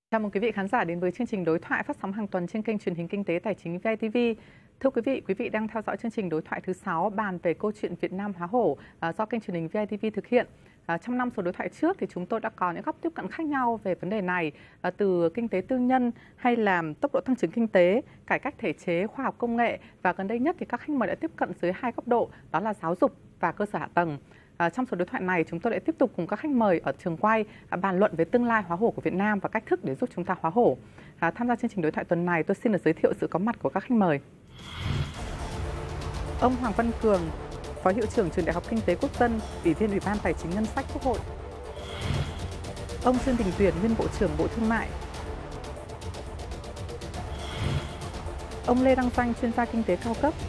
Chào mừng quý vị khán giả đến với chương trình đối thoại phát sóng hàng tuần trên kênh truyền hình Kinh tế Tài chính VTV. Thưa quý vị đang theo dõi chương trình đối thoại thứ 6 bàn về câu chuyện Việt Nam hóa hổ do kênh truyền hình VTV thực hiện. Trong năm số đối thoại trước thì chúng tôi đã có những góc tiếp cận khác nhau về vấn đề này, từ kinh tế tư nhân hay là tốc độ tăng trưởng kinh tế, cải cách thể chế, khoa học công nghệ, và gần đây nhất thì các khách mời đã tiếp cận dưới hai góc độ, đó là giáo dục và cơ sở hạ tầng. Trong số đối thoại này, chúng tôi lại tiếp tục cùng các khách mời ở trường quay bàn luận về tương lai hóa hổ của Việt Nam và cách thức để giúp chúng ta hóa hổ. Tham gia chương trình đối thoại tuần này, tôi xin được giới thiệu sự có mặt của các khách mời. Ông Hoàng Văn Cường, Phó Hiệu trưởng Trường Đại học Kinh tế Quốc dân, Ủy viên Ủy ban Tài chính Ngân sách Quốc hội. Ông Dương Đình Tuyển, Nguyên Bộ trưởng Bộ Thương mại. Ông Lê Đăng Doanh, chuyên gia kinh tế cao cấp.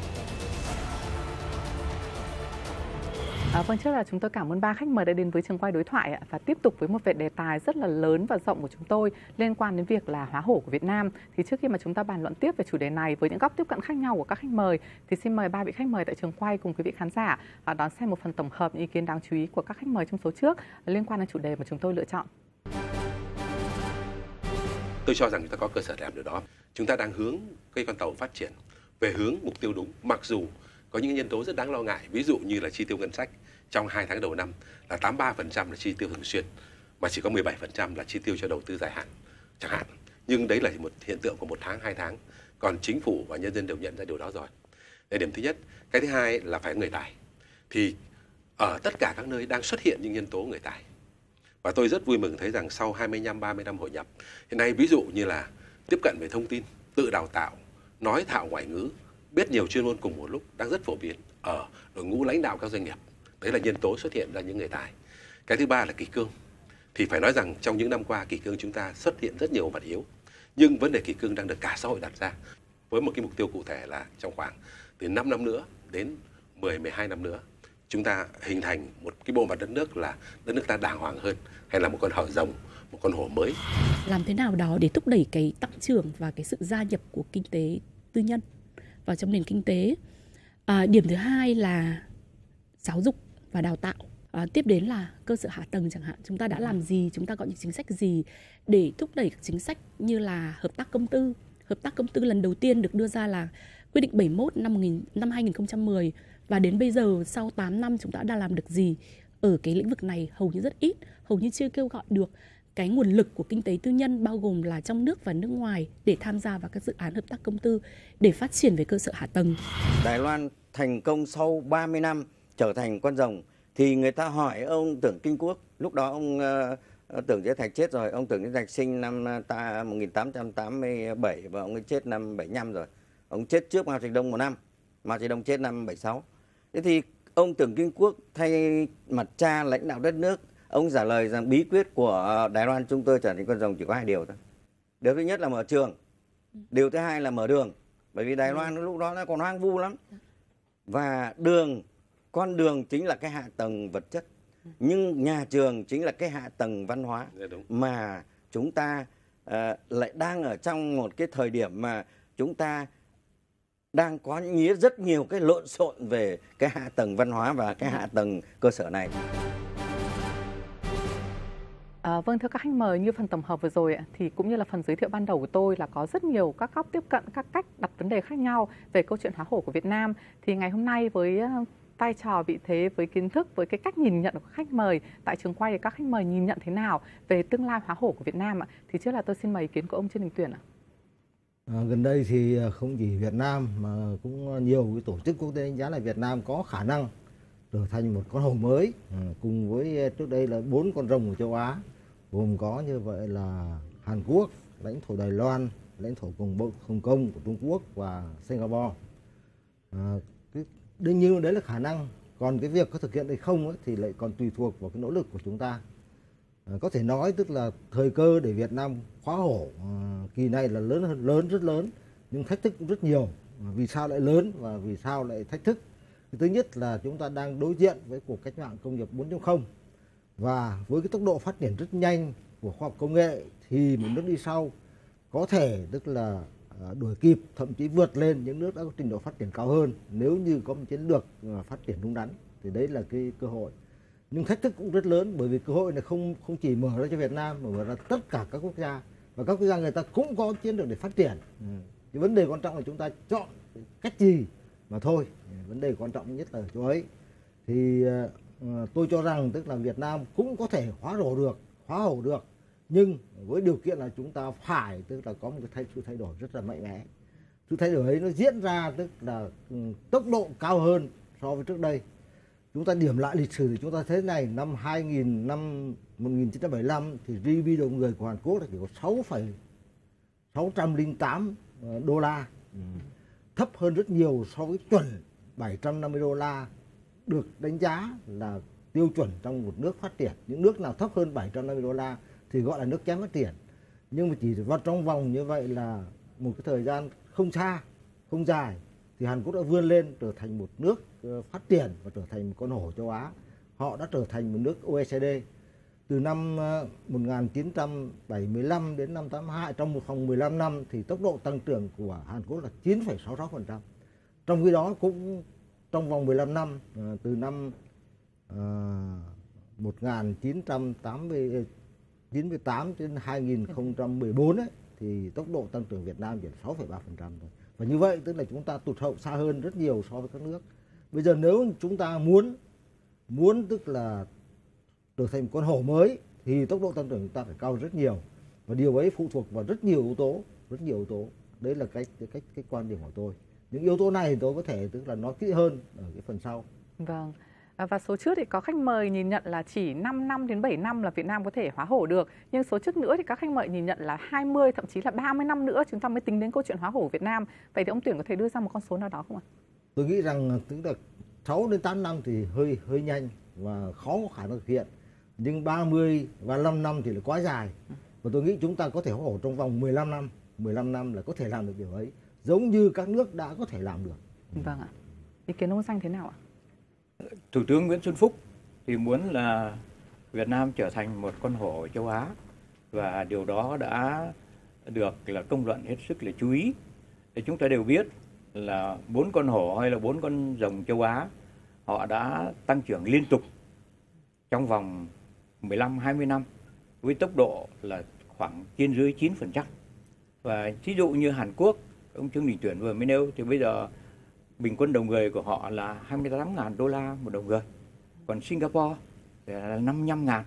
Vâng, trước là chúng tôi cảm ơn ba khách mời đã đến với trường quay đối thoại và tiếp tục với một đề tài rất là lớn và rộng của chúng tôi liên quan đến việc là hóa hổ của Việt Nam. Thì trước khi mà chúng ta bàn luận tiếp về chủ đề này với những góc tiếp cận khác nhau của các khách mời, thì xin mời ba vị khách mời tại trường quay cùng quý vị khán giả đón xem một phần tổng hợp những ý kiến đáng chú ý của các khách mời trong số trước liên quan đến chủ đề mà chúng tôi lựa chọn. Tôi cho rằng chúng ta có cơ sở để làm điều đó. Chúng ta đang hướng cây con tàu phát triển về hướng mục tiêu đúng, mặc dù có những nhân tố rất đáng lo ngại, ví dụ như là chi tiêu ngân sách trong 2 tháng đầu năm là 83% là chi tiêu thường xuyên, mà chỉ có 17% là chi tiêu cho đầu tư dài hạn chẳng hạn. Nhưng đấy là một hiện tượng của 1 tháng, 2 tháng. Còn chính phủ và nhân dân đều nhận ra điều đó rồi. Đây là điểm thứ nhất. Cái thứ hai là phải người tài. Thì ở tất cả các nơi đang xuất hiện những nhân tố người tài. Và tôi rất vui mừng thấy rằng sau 25-30 năm hội nhập, hiện nay ví dụ như là tiếp cận về thông tin, tự đào tạo, nói thạo ngoại ngữ, biết nhiều chuyên môn cùng một lúc đang rất phổ biến ở đội ngũ lãnh đạo các doanh nghiệp. Đấy là nhân tố xuất hiện ra những người tài. Cái thứ ba là kỷ cương. Thì phải nói rằng trong những năm qua kỷ cương chúng ta xuất hiện rất nhiều mặt yếu. Nhưng vấn đề kỷ cương đang được cả xã hội đặt ra với một cái mục tiêu cụ thể là trong khoảng từ 5 năm nữa đến 10-12 năm nữa, chúng ta hình thành một cái bộ mặt đất nước là đất nước ta đàng hoàng hơn, hay là một con hổ rồng, một con hổ mới. Làm thế nào đó để thúc đẩy cái tăng trưởng và cái sự gia nhập của kinh tế tư nhân vào trong nền kinh tế. Điểm thứ hai là giáo dục và đào tạo. Tiếp đến là cơ sở hạ tầng chẳng hạn. Chúng ta đã làm gì, chúng ta có những chính sách gì để thúc đẩy các chính sách như là hợp tác công tư. Hợp tác công tư lần đầu tiên được đưa ra là quyết định 71 năm 2010. Và đến bây giờ sau 8 năm chúng ta đã làm được gì ở cái lĩnh vực này? Hầu như rất ít, hầu như chưa kêu gọi được cái nguồn lực của kinh tế tư nhân bao gồm là trong nước và nước ngoài để tham gia vào các dự án hợp tác công tư để phát triển về cơ sở hạ tầng. Đài Loan thành công sau 30 năm trở thành con rồng thì người ta hỏi ông Tưởng Kinh Quốc, lúc đó ông Tưởng Giới Thạch chết rồi, ông Tưởng Giới Thạch sinh năm 1887 và ông ấy chết năm 75 rồi. Ông chết trước Mao Trạch Đông 1 năm, Mao Trạch Đông chết năm 76. Thế thì ông Tưởng Kinh Quốc thay mặt cha lãnh đạo đất nước, ông trả lời rằng bí quyết của Đài Loan chúng tôi trở thành con rồng chỉ có 2 điều thôi. Điều thứ nhất là mở trường, điều thứ hai là mở đường. Bởi vì Đài Loan lúc đó nó còn hoang vu lắm. Và con đường chính là cái hạ tầng vật chất, nhưng nhà trường chính là cái hạ tầng văn hóa. Mà chúng ta lại đang ở trong một cái thời điểm mà chúng ta đang có rất nhiều cái lộn xộn về cái hạ tầng văn hóa và cái hạ tầng cơ sở này. Vâng, thưa các khách mời, như phần tổng hợp vừa rồi thì cũng như là phần giới thiệu ban đầu của tôi là có rất nhiều các góc tiếp cận, các cách đặt vấn đề khác nhau về câu chuyện hóa hổ của Việt Nam. Thì ngày hôm nay với vai trò, vị thế, với kiến thức, với cái cách nhìn nhận của các khách mời tại trường quay, thì các khách mời nhìn nhận thế nào về tương lai hóa hổ của Việt Nam ạ? Thì trước là tôi xin mời ý kiến của ông Trương Đình Tuyển ạ. Gần đây thì không chỉ Việt Nam mà cũng nhiều cái tổ chức quốc tế đánh giá là Việt Nam có khả năng trở thành một con hổ mới, cùng với trước đây là 4 con rồng của châu Á, gồm có như vậy là Hàn Quốc, lãnh thổ Đài Loan, lãnh thổ Hồng Kông của Trung Quốc và Singapore. Đương nhiên đấy là khả năng, còn cái việc có thực hiện hay không ấy, thì lại còn tùy thuộc vào cái nỗ lực của chúng ta. Có thể nói tức là thời cơ để Việt Nam khóa hổ kỳ này là rất lớn, nhưng thách thức cũng rất nhiều. Vì sao lại lớn và vì sao lại thách thức? Thứ nhất là chúng ta đang đối diện với cuộc cách mạng công nghiệp 4.0, và với cái tốc độ phát triển rất nhanh của khoa học công nghệ thì một nước đi sau có thể tức là đuổi kịp, thậm chí vượt lên những nước đã có trình độ phát triển cao hơn nếu như có một chiến lược phát triển đúng đắn. Thì đấy là cái cơ hội. Nhưng thách thức cũng rất lớn, bởi vì cơ hội này không chỉ mở ra cho Việt Nam mà mở ra tất cả các quốc gia. và các quốc gia người ta cũng có chiến lược để phát triển. Cái vấn đề quan trọng là chúng ta chọn cách gì mà thôi. Vấn đề quan trọng nhất là chỗ ấy. Thì tôi cho rằng tức là Việt Nam cũng có thể hóa hổ được, nhưng với điều kiện là chúng ta phải tức là có một cái sự thay đổi rất là mạnh mẽ. Sự thay đổi ấy nó diễn ra tức là tốc độ cao hơn so với trước đây. Chúng ta điểm lại lịch sử thì chúng ta thấy này, năm 1975 thì GDP đầu người của Hàn Quốc là chỉ có 608 đô la, thấp hơn rất nhiều so với chuẩn 750 đô la được đánh giá là tiêu chuẩn trong một nước phát triển. Những nước nào thấp hơn 750 đô la thì gọi là nước kém phát triển. Nhưng mà chỉ trong vòng như vậy là một cái thời gian không xa, không dài thì Hàn Quốc đã vươn lên trở thành một nước phát triển và trở thành một con hổ châu Á. Họ đã trở thành một nước OECD. Từ năm 1975 đến năm 82, trong một vòng 15 năm thì tốc độ tăng trưởng của Hàn Quốc là 9,66%. Trong khi đó cũng trong vòng 15 năm, từ năm 1998 đến 2014 ấy, thì tốc độ tăng trưởng Việt Nam chỉ 6,3% thôi. Và như vậy tức là chúng ta tụt hậu xa hơn rất nhiều so với các nước. Bây giờ nếu chúng ta muốn tức là trở thành một con hổ mới thì tốc độ tăng trưởng chúng ta phải cao rất nhiều. Và điều ấy phụ thuộc vào rất nhiều yếu tố. Đấy là cái quan điểm của tôi. Những yếu tố này thì tôi có thể tức là nói kỹ hơn ở cái phần sau. Vâng. Và số trước thì có khách mời nhìn nhận là chỉ 5 năm đến 7 năm là Việt Nam có thể hóa hổ được. Nhưng số trước nữa thì các khách mời nhìn nhận là 20, thậm chí là 30 năm nữa chúng ta mới tính đến câu chuyện hóa hổ Việt Nam. Vậy thì ông Tuyển có thể đưa ra một con số nào đó không ạ? Tôi nghĩ rằng tức là 6 đến 8 năm thì hơi nhanh và khó có khả năng thực hiện. Nhưng 30 và 35 năm thì là quá dài. Và tôi nghĩ chúng ta có thể hóa hổ trong vòng 15 năm. 15 năm là có thể làm được điều ấy. Giống như các nước đã có thể làm được. Vâng ạ. Ý kiến ông Danh thế nào ạ? Thủ tướng Nguyễn Xuân Phúc thì muốn là Việt Nam trở thành một con hổ châu Á, và điều đó đã được là công luận hết sức là chú ý. Thì chúng ta đều biết là 4 con hổ hay là 4 con rồng châu Á họ đã tăng trưởng liên tục trong vòng 15-20 năm với tốc độ là khoảng trên dưới 9%. Và ví dụ như Hàn Quốc, ông Trương Đình Tuyển vừa mới nêu, thì bây giờ bình quân đầu người của họ là 28.000 đô la một đầu người. Còn Singapore thì là 55.000.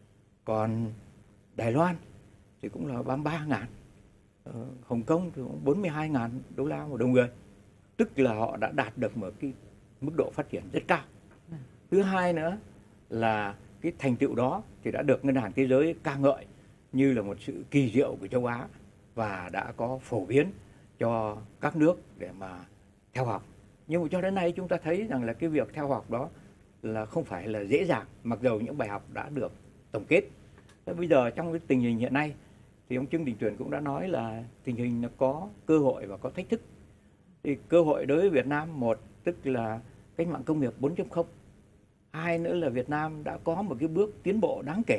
Còn Đài Loan thì cũng là 33.000. Hồng Kông thì cũng 42.000 đô la một đầu người. Tức là họ đã đạt được một cái mức độ phát triển rất cao. Thứ hai nữa là cái thành tựu đó thì đã được Ngân hàng Thế giới ca ngợi như là một sự kỳ diệu của châu Á, và đã có phổ biến cho các nước để mà theo học. Nhưng mà cho đến nay chúng ta thấy rằng là cái việc theo học đó là không phải là dễ dàng, mặc dù những bài học đã được tổng kết. Bây giờ trong cái tình hình hiện nay thì ông Trương Đình Tuyển cũng đã nói là tình hình nó có cơ hội và có thách thức. Thì cơ hội đối với Việt Nam, một tức là cách mạng công nghiệp 4.0. Hai nữa là Việt Nam đã có một cái bước tiến bộ đáng kể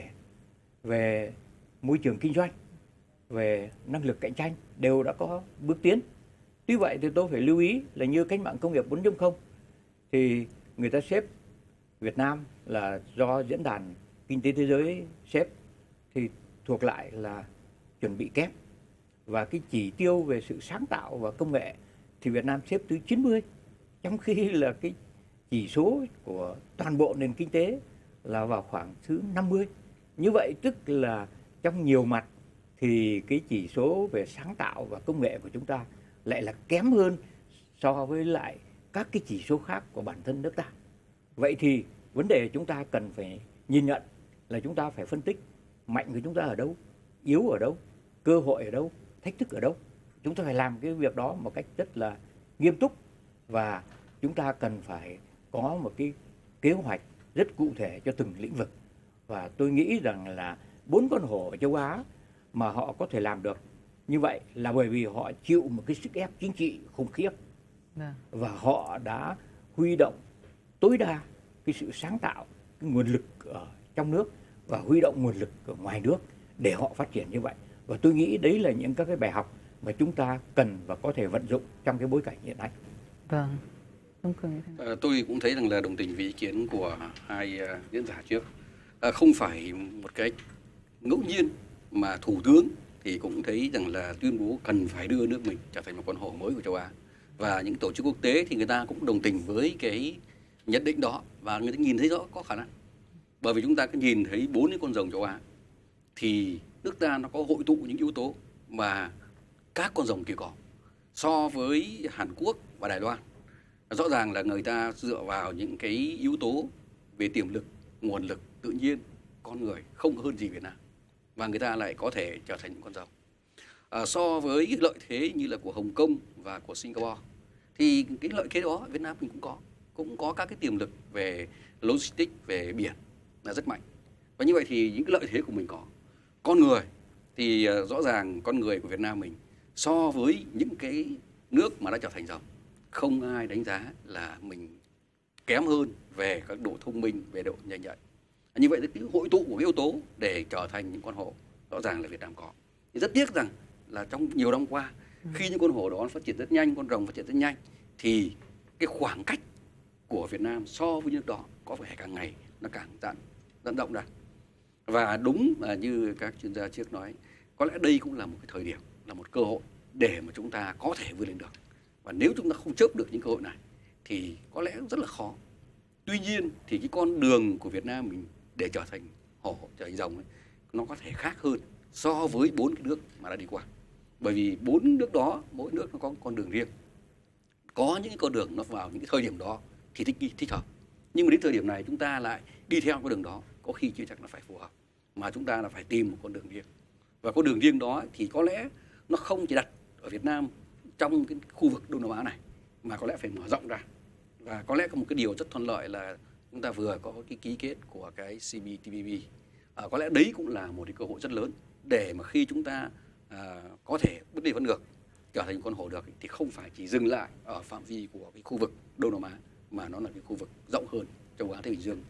về môi trường kinh doanh, về năng lực cạnh tranh, đều đã có bước tiến. Tuy vậy thì tôi phải lưu ý là như cách mạng công nghiệp 4.0 thì người ta xếp Việt Nam là do Diễn đàn Kinh tế Thế giới xếp thì thuộc lại là chuẩn bị kém. Và cái chỉ tiêu về sự sáng tạo và công nghệ thì Việt Nam xếp thứ 90, trong khi là cái chỉ số của toàn bộ nền kinh tế là vào khoảng thứ 50. Như vậy tức là trong nhiều mặt thì cái chỉ số về sáng tạo và công nghệ của chúng ta lại là kém hơn so với lại các cái chỉ số khác của bản thân nước ta. Vậy thì vấn đề chúng ta cần phải nhìn nhận là chúng ta phải phân tích mạnh của chúng ta ở đâu, yếu ở đâu, cơ hội ở đâu, thách thức ở đâu. Chúng ta phải làm cái việc đó một cách rất là nghiêm túc, và chúng ta cần phải có một cái kế hoạch rất cụ thể cho từng lĩnh vực. Và tôi nghĩ rằng là 4 con hổ ở châu Á mà họ có thể làm được như vậy là bởi vì họ chịu một cái sức ép chính trị khủng khiếp, và họ đã huy động tối đa cái sự sáng tạo, cái nguồn lực ở trong nước và huy động nguồn lực ở ngoài nước để họ phát triển như vậy. Và tôi nghĩ đấy là những các cái bài học mà chúng ta cần và có thể vận dụng trong cái bối cảnh hiện nay. Vâng. Tôi cũng thấy rằng là đồng tình với ý kiến của hai diễn giả trước. Không phải một cái ngẫu nhiên mà Thủ tướng thì cũng thấy rằng là tuyên bố cần phải đưa nước mình trở thành một con hổ mới của châu Á. Và những tổ chức quốc tế thì người ta cũng đồng tình với cái nhận định đó, và người ta nhìn thấy rõ có khả năng. Bởi vì chúng ta cứ nhìn thấy 4 cái con rồng châu Á thì nước ta nó có hội tụ những yếu tố mà các con rồng kia có. So với Hàn Quốc và Đài Loan, rõ ràng là người ta dựa vào những cái yếu tố về tiềm lực, nguồn lực, tự nhiên, con người không hơn gì Việt Nam, và người ta lại có thể trở thành những con rồng. So với cái lợi thế như là của Hồng Kông và của Singapore thì cái lợi thế đó Việt Nam mình cũng có các cái tiềm lực về logistics, về biển là rất mạnh. Và như vậy thì những cái lợi thế của mình có. Con người thì rõ ràng con người của Việt Nam mình so với những cái nước mà đã trở thành rồng, không ai đánh giá là mình kém hơn về các độ thông minh, về độ nhanh nhạy. Như vậy thì cái hội tụ của cái yếu tố để trở thành những con hổ rõ ràng là Việt Nam có. Thì rất tiếc rằng là trong nhiều năm qua, khi những con hổ đó phát triển rất nhanh, con rồng phát triển rất nhanh, thì cái khoảng cách của Việt Nam so với nước đó có vẻ càng ngày nó càng giãn rộng ra. Và đúng là như các chuyên gia trước nói, có lẽ đây cũng là một cái thời điểm, là một cơ hội để mà chúng ta có thể vươn lên được. Và nếu chúng ta không chớp được những cơ hội này thì có lẽ rất là khó. Tuy nhiên thì cái con đường của Việt Nam mình để trở thành hổ, trở thành rồng ấy, nó có thể khác hơn so với 4 cái nước mà đã đi qua. Bởi vì 4 nước đó, mỗi nước nó có con đường riêng. Có những con đường nó vào những cái thời điểm đó thì thích hợp. Nhưng mà đến thời điểm này chúng ta lại đi theo con đường đó, có khi chưa chắc là phải phù hợp, mà chúng ta là phải tìm một con đường riêng. Và con đường riêng đó thì có lẽ nó không chỉ đặt ở Việt Nam trong cái khu vực Đông Nam Á này, mà có lẽ phải mở rộng ra. Và có lẽ có một cái điều rất thuận lợi là chúng ta vừa có cái ký kết của cái CPTPP. Có lẽ đấy cũng là một cái cơ hội rất lớn để mà khi chúng ta có thể bước đi vẫn được, trở thành con hổ được, thì không phải chỉ dừng lại ở phạm vi của cái khu vực Đông Nam Á, mà nó là cái khu vực rộng hơn, châu Á Thái Bình Dương.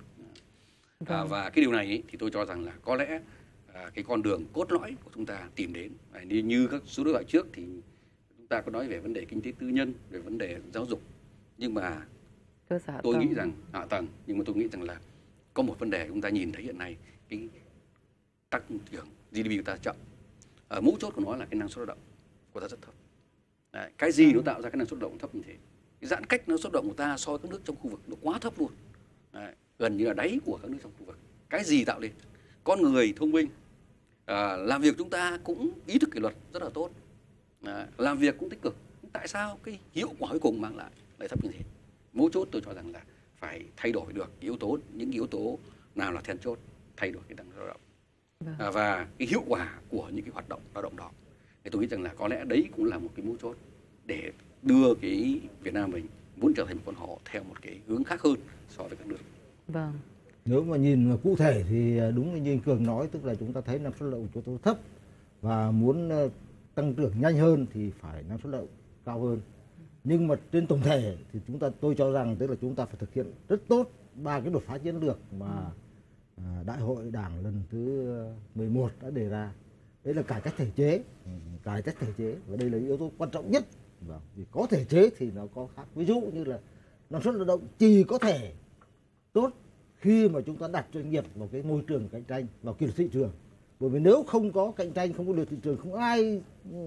Và cái điều này ấy, thì tôi cho rằng là có lẽ cái con đường cốt lõi của chúng ta tìm đến, như các số đối thoại trước thì chúng ta có nói về vấn đề kinh tế tư nhân, về vấn đề giáo dục, nhưng mà tôi nghĩ rằng hạ tầng, nhưng mà tôi nghĩ rằng là có một vấn đề chúng ta nhìn thấy hiện nay, cái tăng trưởng GDP của ta chậm. Mấu chốt của nó là cái năng suất lao động của ta rất thấp. Đấy, cái gì nó tạo ra cái năng suất lao động thấp như thế? Cái giãn cách năng suất lao động của ta so với các nước trong khu vực nó quá thấp luôn. Đấy, gần như là đáy của các nước trong khu vực. Cái gì tạo lên? Con người thông minh, làm việc chúng ta cũng ý thức kỷ luật rất là tốt, làm việc cũng tích cực. Tại sao cái hiệu quả cuối cùng mang lại thấp như thế? Mấu chốt tôi cho rằng là phải thay đổi được những yếu tố nào là then chốt, thay đổi cái năng suất lao động. Và cái hiệu quả của những cái hoạt động lao động đó, thì tôi nghĩ rằng là có lẽ đấy cũng là một cái mấu chốt để đưa cái Việt Nam mình muốn trở thành một con hổ theo một cái hướng khác hơn so với các nước. Vâng. Nếu mà nhìn cụ thể thì đúng như anh Cường nói, tức là chúng ta thấy năng suất lao động của chúng ta thấp, và muốn tăng trưởng nhanh hơn thì phải năng suất lao động cao hơn. Nhưng mà trên tổng thể thì tôi cho rằng tức là chúng ta phải thực hiện rất tốt 3 cái đột phá chiến lược mà Đại hội Đảng lần thứ 11 đã đề ra. Đấy là cải cách thể chế, và đây là yếu tố quan trọng nhất. Vì có thể chế thì nó có khác. Ví dụ như là năng suất lao động chỉ có thể tốt khi mà chúng ta đặt doanh nghiệp vào cái môi trường cạnh tranh, vào kỷ luật thị trường. Bởi vì nếu không có cạnh tranh, không có kỷ luật thị trường, không ai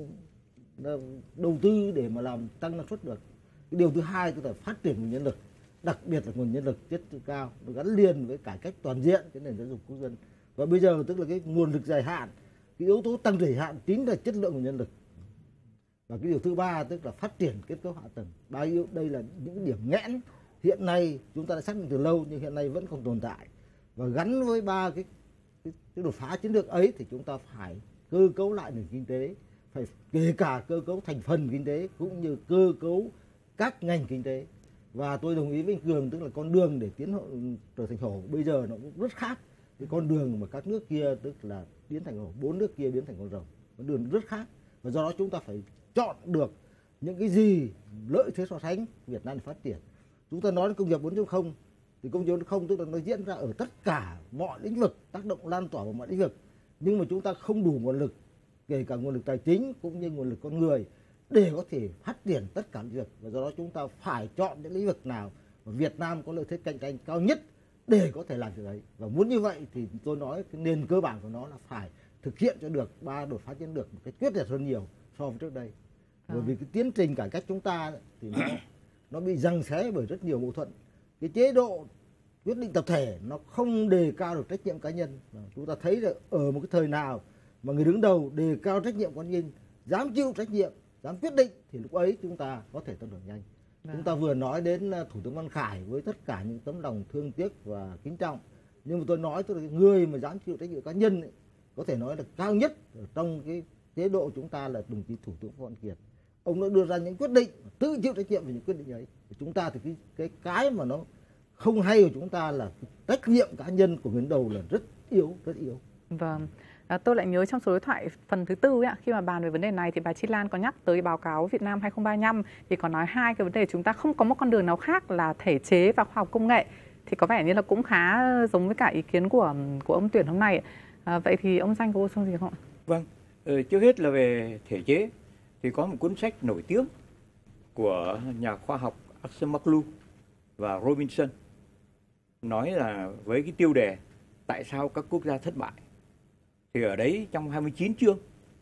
đầu tư để mà làm tăng năng suất được. Cái điều thứ hai tức là phát triển nguồn nhân lực, đặc biệt là nguồn nhân lực chất lượng cao, nó gắn liền với cải cách toàn diện cái nền giáo dục quốc dân. Và bây giờ tức là cái nguồn lực dài hạn, cái yếu tố tăng trưởng dài hạn chính là chất lượng nguồn nhân lực. Và cái điều thứ ba tức là phát triển kết cấu hạ tầng. Đây là những điểm nghẽn hiện nay chúng ta đã xác định từ lâu nhưng hiện nay vẫn còn tồn tại. Và gắn với 3 cái đột phá chiến lược ấy thì chúng ta phải cơ cấu lại nền kinh tế, phải kể cả cơ cấu thành phần kinh tế cũng như cơ cấu các ngành kinh tế. Và tôi đồng ý với anh Cường, tức là con đường để trở thành hổ bây giờ nó cũng rất khác cái con đường mà các nước kia tức là biến thành hổ, 4 nước kia biến thành con rồng. Con đường rất khác, và do đó chúng ta phải chọn được những cái gì lợi thế so sánh Việt Nam phát triển. Chúng ta nói đến công nghiệp 4.0 thì công nghiệp 4.0 tức là nó diễn ra ở tất cả mọi lĩnh vực, tác động lan tỏa vào mọi lĩnh vực, nhưng mà chúng ta không đủ nguồn lực, kể cả nguồn lực tài chính cũng như nguồn lực con người để có thể phát triển tất cả lĩnh vực. Và do đó chúng ta phải chọn những lĩnh vực nào mà Việt Nam có lợi thế cạnh tranh cao nhất để có thể làm việc đấy. Và muốn như vậy thì tôi nói cái nền cơ bản của nó là phải thực hiện cho được 3 đột phá chiến lược một cách quyết liệt hơn nhiều so với trước đây. Bởi vì cái tiến trình cải cách chúng ta thì nó bị giằng xé bởi rất nhiều mâu thuẫn. Cái chế độ quyết định tập thể nó không đề cao được trách nhiệm cá nhân. Chúng ta thấy là ở một cái thời nào mà người đứng đầu đề cao trách nhiệm cá nhân, dám chịu trách nhiệm, dám quyết định, thì lúc ấy chúng ta có thể tăng trưởng nhanh. Chúng ta vừa nói đến Thủ tướng Văn Khải với tất cả những tấm lòng thương tiếc và kính trọng, nhưng mà tôi nói tức là người mà dám chịu trách nhiệm cá nhân ấy, có thể nói là cao nhất ở trong cái chế độ chúng ta là đồng chí Thủ tướng Phạm Văn Kiệt. Ông đã đưa ra những quyết định, tự chịu trách nhiệm về những quyết định ấy. Chúng ta thì cái mà nó không hay của chúng ta là trách nhiệm cá nhân của người đứng đầu là rất yếu, rất yếu. Vâng. Tôi lại nhớ trong số đối thoại phần thứ 4 ấy, khi mà bàn về vấn đề này thì bà Chi Lan có nhắc tới báo cáo Việt Nam 2035 thì có nói hai cái vấn đề chúng ta không có một con đường nào khác là thể chế và khoa học công nghệ, thì có vẻ như là cũng khá giống với cả ý kiến của ông Tuyển hôm nay. Vậy thì ông Danh có bổ sung gì không ạ? Vâng, trước hết là về thể chế thì có một cuốn sách nổi tiếng của nhà khoa học Acemoglu và Robinson nói là với cái tiêu đề tại sao các quốc gia thất bại, thì ở đấy trong 29 chương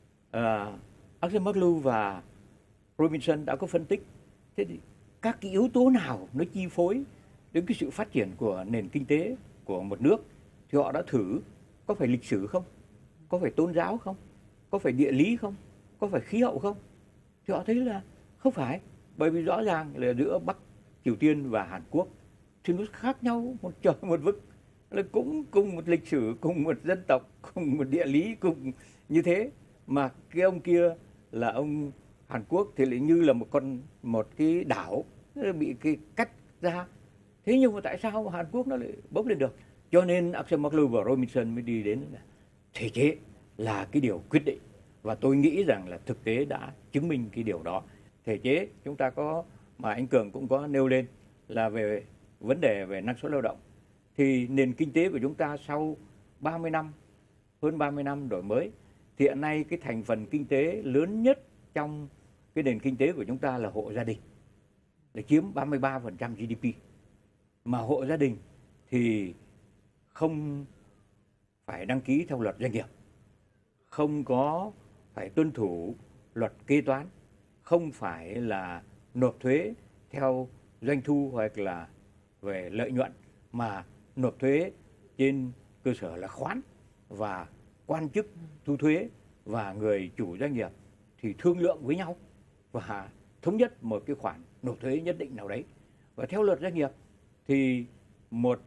Acemoglu và Robinson đã có phân tích thế thì các cái yếu tố nào nó chi phối đến cái sự phát triển của nền kinh tế của một nước, thì họ đã thử có phải lịch sử không, có phải tôn giáo không, có phải địa lý không, có phải khí hậu không, thì họ thấy là không phải, bởi vì rõ ràng là giữa Bắc Triều Tiên và Hàn Quốc thì nó khác nhau một trời một vực, là cũng cùng một lịch sử, cùng một dân tộc, cùng một địa lý, cùng như thế, mà cái ông kia là ông Hàn Quốc thì lại như là một cái đảo bị cái cắt ra. Thế nhưng mà tại sao Hàn Quốc nó lại bốc lên được? Cho nên Acemoglu và Robinson mới đi đến là thể chế là cái điều quyết định, và tôi nghĩ rằng là thực tế đã chứng minh cái điều đó. Thể chế chúng ta có, mà anh Cường cũng có nêu lên, là về vấn đề về năng suất lao động. Thì nền kinh tế của chúng ta sau 30 năm, hơn 30 năm đổi mới, thì hiện nay cái thành phần kinh tế lớn nhất trong cái nền kinh tế của chúng ta là hộ gia đình, để chiếm 33% GDP. Mà hộ gia đình thì không phải đăng ký theo luật doanh nghiệp, không có phải tuân thủ luật kế toán, không phải là nộp thuế theo doanh thu hoặc là về lợi nhuận, mà nộp thuế trên cơ sở là khoán, và quan chức thu thuế và người chủ doanh nghiệp thì thương lượng với nhau và thống nhất một cái khoản nộp thuế nhất định nào đấy. Và theo luật doanh nghiệp thì một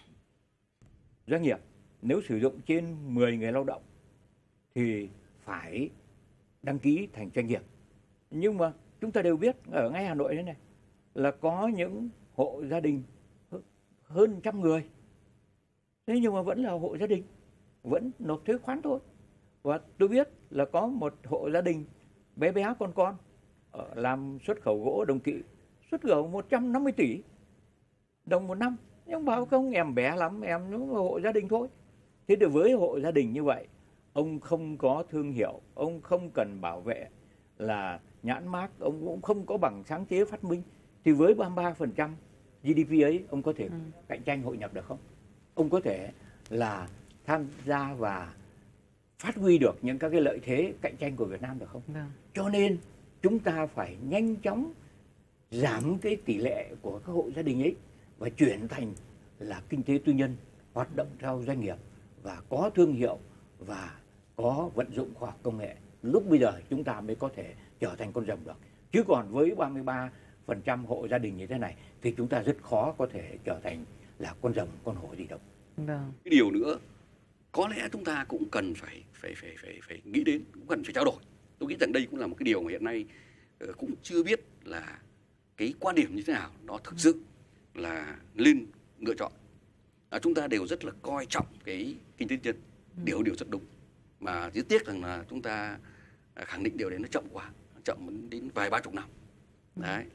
doanh nghiệp nếu sử dụng trên 10 người lao động thì phải đăng ký thành doanh nghiệp. Nhưng mà chúng ta đều biết ở ngay Hà Nội thế này là có những hộ gia đình hơn 100 người, thế nhưng mà vẫn là hộ gia đình, vẫn nộp thuế khoán thôi. Và tôi biết là có một hộ gia đình bé bé con làm xuất khẩu gỗ Đồng Kỵ, xuất khẩu 150 tỷ đồng một năm, nhưng bảo không, em bé lắm, em nó hộ gia đình thôi. Thế thì với hộ gia đình như vậy, ông không có thương hiệu, ông không cần bảo vệ là nhãn mác, ông cũng không có bằng sáng chế phát minh, thì với 33% GDP ấy, ông có thể cạnh tranh hội nhập được không? Ông có thể là tham gia và phát huy được những các cái lợi thế cạnh tranh của Việt Nam được không? Cho nên chúng ta phải nhanh chóng giảm cái tỷ lệ của các hộ gia đình ấy và chuyển thành là kinh tế tư nhân, hoạt động theo doanh nghiệp và có thương hiệu và có vận dụng khoa học công nghệ. Lúc bây giờ chúng ta mới có thể trở thành con rồng được. Chứ còn với 33% hộ gia đình như thế này thì chúng ta rất khó có thể trở thành là con rồng, con hổ gì đâu. Cái điều nữa có lẽ chúng ta cũng cần phải nghĩ đến, cũng cần phải trao đổi. Tôi nghĩ rằng đây cũng là một cái điều mà hiện nay cũng chưa biết là cái quan điểm như thế nào nó thực sự là nên lựa chọn. Chúng ta đều rất là coi trọng cái kinh tế tư nhân, điều rất đúng, mà rất tiếc rằng là chúng ta khẳng định điều đấy nó chậm quá, chậm đến vài 30 năm. Đấy.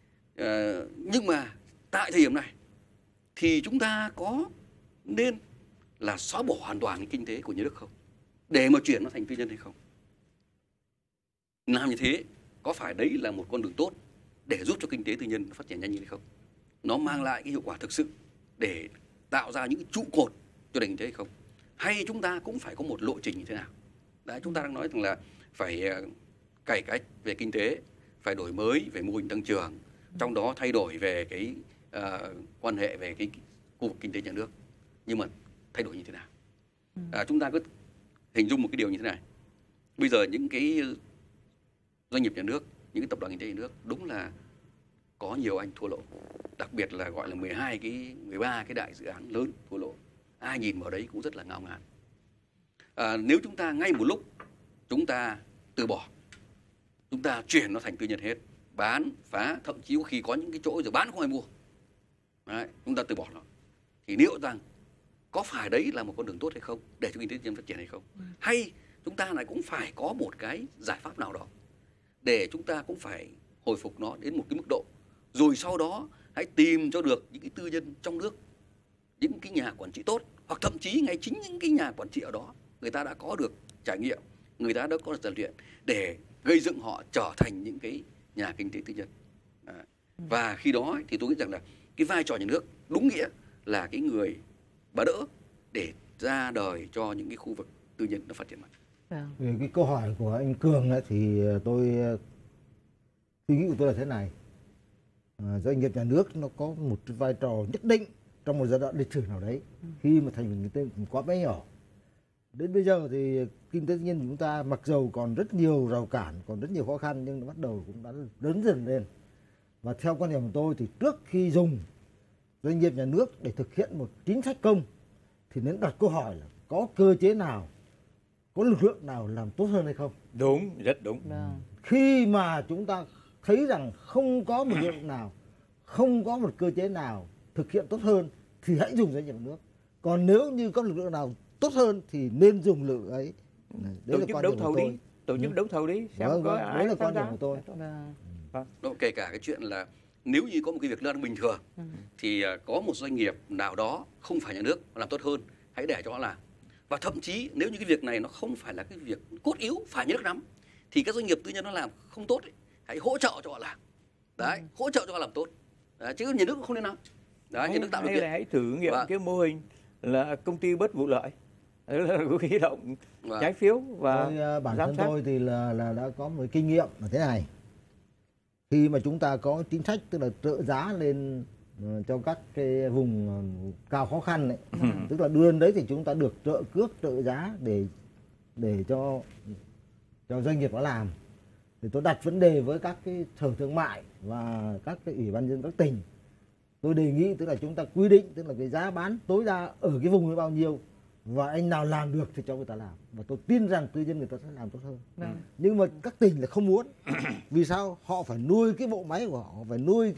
Nhưng mà tại thời điểm này thì chúng ta có nên là xóa bỏ hoàn toàn cái kinh tế của nhà nước không, để mà chuyển nó thành tư nhân hay không? Làm như thế có phải đấy là một con đường tốt để giúp cho kinh tế tư nhân phát triển nhanh như thế không? Nó mang lại cái hiệu quả thực sự để tạo ra những trụ cột cho nền kinh tế hay không? Hay chúng ta cũng phải có một lộ trình như thế nào Đấy, chúng ta đang nói rằng là phải cải cách về kinh tế, phải đổi mới về mô hình tăng trưởng, trong đó thay đổi về cái quan hệ về cái khu vực kinh tế nhà nước. Nhưng mà thay đổi như thế nào? Chúng ta cứ hình dung một cái điều như thế này. Bây giờ những cái doanh nghiệp nhà nước, những cái tập đoàn kinh tế nhà nước đúng là có nhiều anh thua lỗ. Đặc biệt là gọi là 13 cái đại dự án lớn thua lỗ. Ai nhìn vào đấy cũng rất là ngao ngán. Nếu chúng ta ngay một lúc chúng ta từ bỏ, chúng ta chuyển nó thành tư nhân hết, bán, phá, thậm chí khi có những cái chỗ rồi bán không ai mua, đấy, chúng ta từ bỏ nó, thì liệu rằng có phải đấy là một con đường tốt hay không để cho kinh tế tư nhân phát triển hay không? Hay chúng ta lại cũng phải có một cái giải pháp nào đó để chúng ta cũng phải hồi phục nó đến một cái mức độ, rồi sau đó hãy tìm cho được những cái tư nhân trong nước, những cái nhà quản trị tốt, hoặc thậm chí ngay chính những cái nhà quản trị ở đó người ta đã có được trải nghiệm, người ta đã có được rèn luyện để gây dựng họ trở thành những cái nhà kinh tế tư nhân. Và khi đó thì tôi nghĩ rằng là cái vai trò nhà nước đúng nghĩa là cái người bà đỡ để ra đời cho những cái khu vực tư nhân nó phát triển mạnh. Về cái câu hỏi của anh Cường ấy, thì tôi suy nghĩ của tôi là thế này. Doanh nghiệp nhà nước nó có một vai trò nhất định trong một giai đoạn lịch sử nào đấy, khi mà thành kinh tế quá bé nhỏ. Đến bây giờ thì kinh tế tư nhân của chúng ta mặc dầu còn rất nhiều rào cản, còn rất nhiều khó khăn, nhưng nó bắt đầu cũng đã lớn dần lên. Và theo quan điểm của tôi thì trước khi dùng doanh nghiệp nhà nước để thực hiện một chính sách công thì nên đặt câu hỏi là có cơ chế nào, có lực lượng nào làm tốt hơn hay không? Đúng, rất đúng. Khi mà chúng ta thấy rằng không có một lực lượng nào, không có một cơ chế nào thực hiện tốt hơn thì hãy dùng doanh nghiệp nhà nước. Còn nếu như có lực lượng nào tốt hơn thì nên dùng lực lượng ấy. Đấy là quan điểm của tôi. Tổ chức đấu thầu đi, xem có ai đấy là quan điểm của tôi. Kể cả cái chuyện là nếu như có một cái việc làm bình thường thì có một doanh nghiệp nào đó không phải nhà nước làm tốt hơn, hãy để cho họ làm. Và thậm chí nếu như cái việc này nó không phải là cái việc cốt yếu phải nhà nước nắm, thì các doanh nghiệp tư nhân nó làm không tốt ấy, hãy hỗ trợ cho họ làm. Đấy, hỗ trợ cho họ làm tốt. Đấy, chứ nhà nước cũng không nên làm. Đấy, nhà nước tạo điều kiện. Hãy thử nghiệm cái mô hình là công ty bất vụ lợi, là huy động trái phiếu và bản thân tôi thì là đã có một kinh nghiệm là thế này. Khi mà chúng ta có chính sách tức là trợ giá lên cho các cái vùng cao khó khăn ấy, tức là đưa lên đấy thì chúng ta được trợ cước, trợ giá để cho doanh nghiệp nó làm. Thì tôi đặt vấn đề với các cái sở thương mại và các cái ủy ban nhân dân các tỉnh. Tôi đề nghị tức là chúng ta quy định tức là cái giá bán tối đa ở cái vùng ấy bao nhiêu, và anh nào làm được thì cho người ta làm, và tôi tin rằng tư nhân người ta sẽ làm tốt hơn. Nhưng mà các tỉnh là không muốn. Vì sao? Họ phải nuôi cái bộ máy của họ, phải nuôi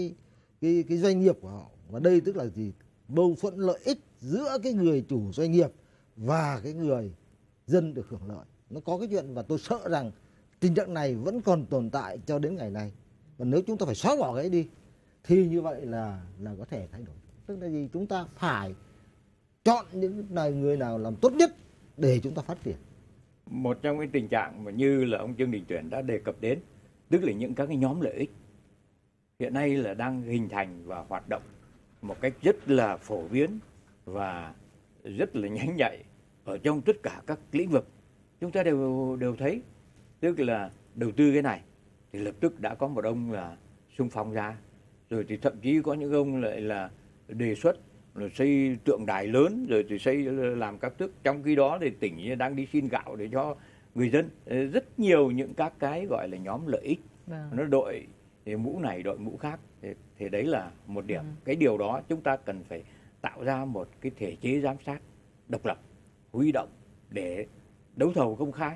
cái doanh nghiệp của họ, và đây tức là gì? Mâu thuẫn lợi ích giữa cái người chủ doanh nghiệp và cái người dân được hưởng lợi. Nó có cái chuyện, và tôi sợ rằng tình trạng này vẫn còn tồn tại cho đến ngày nay. Và nếu chúng ta phải xóa bỏ cái ấy đi thì như vậy là có thể thay đổi. Tức là gì? Chúng ta phải chọn những người nào làm tốt nhất để chúng ta phát triển. Một trong cái tình trạng mà như là ông Trương Đình Tuyển đã đề cập đến, tức là những các cái nhóm lợi ích hiện nay là đang hình thành và hoạt động một cách rất là phổ biến và rất là nhanh nhạy ở trong tất cả các lĩnh vực. Chúng ta đều thấy, tức là đầu tư cái này thì lập tức đã có một ông là xung phong ra, rồi thì thậm chí có những ông lại là đề xuất là xây tượng đài lớn, rồi thì xây làm các thức. Trong khi đó thì tỉnh đang đi xin gạo để cho người dân. Rất nhiều những các cái gọi là nhóm lợi ích, nó đội thì mũ này đội mũ khác, thì đấy là một điểm. Cái điều đó chúng ta cần phải tạo ra một cái thể chế giám sát độc lập, huy động để đấu thầu công khai,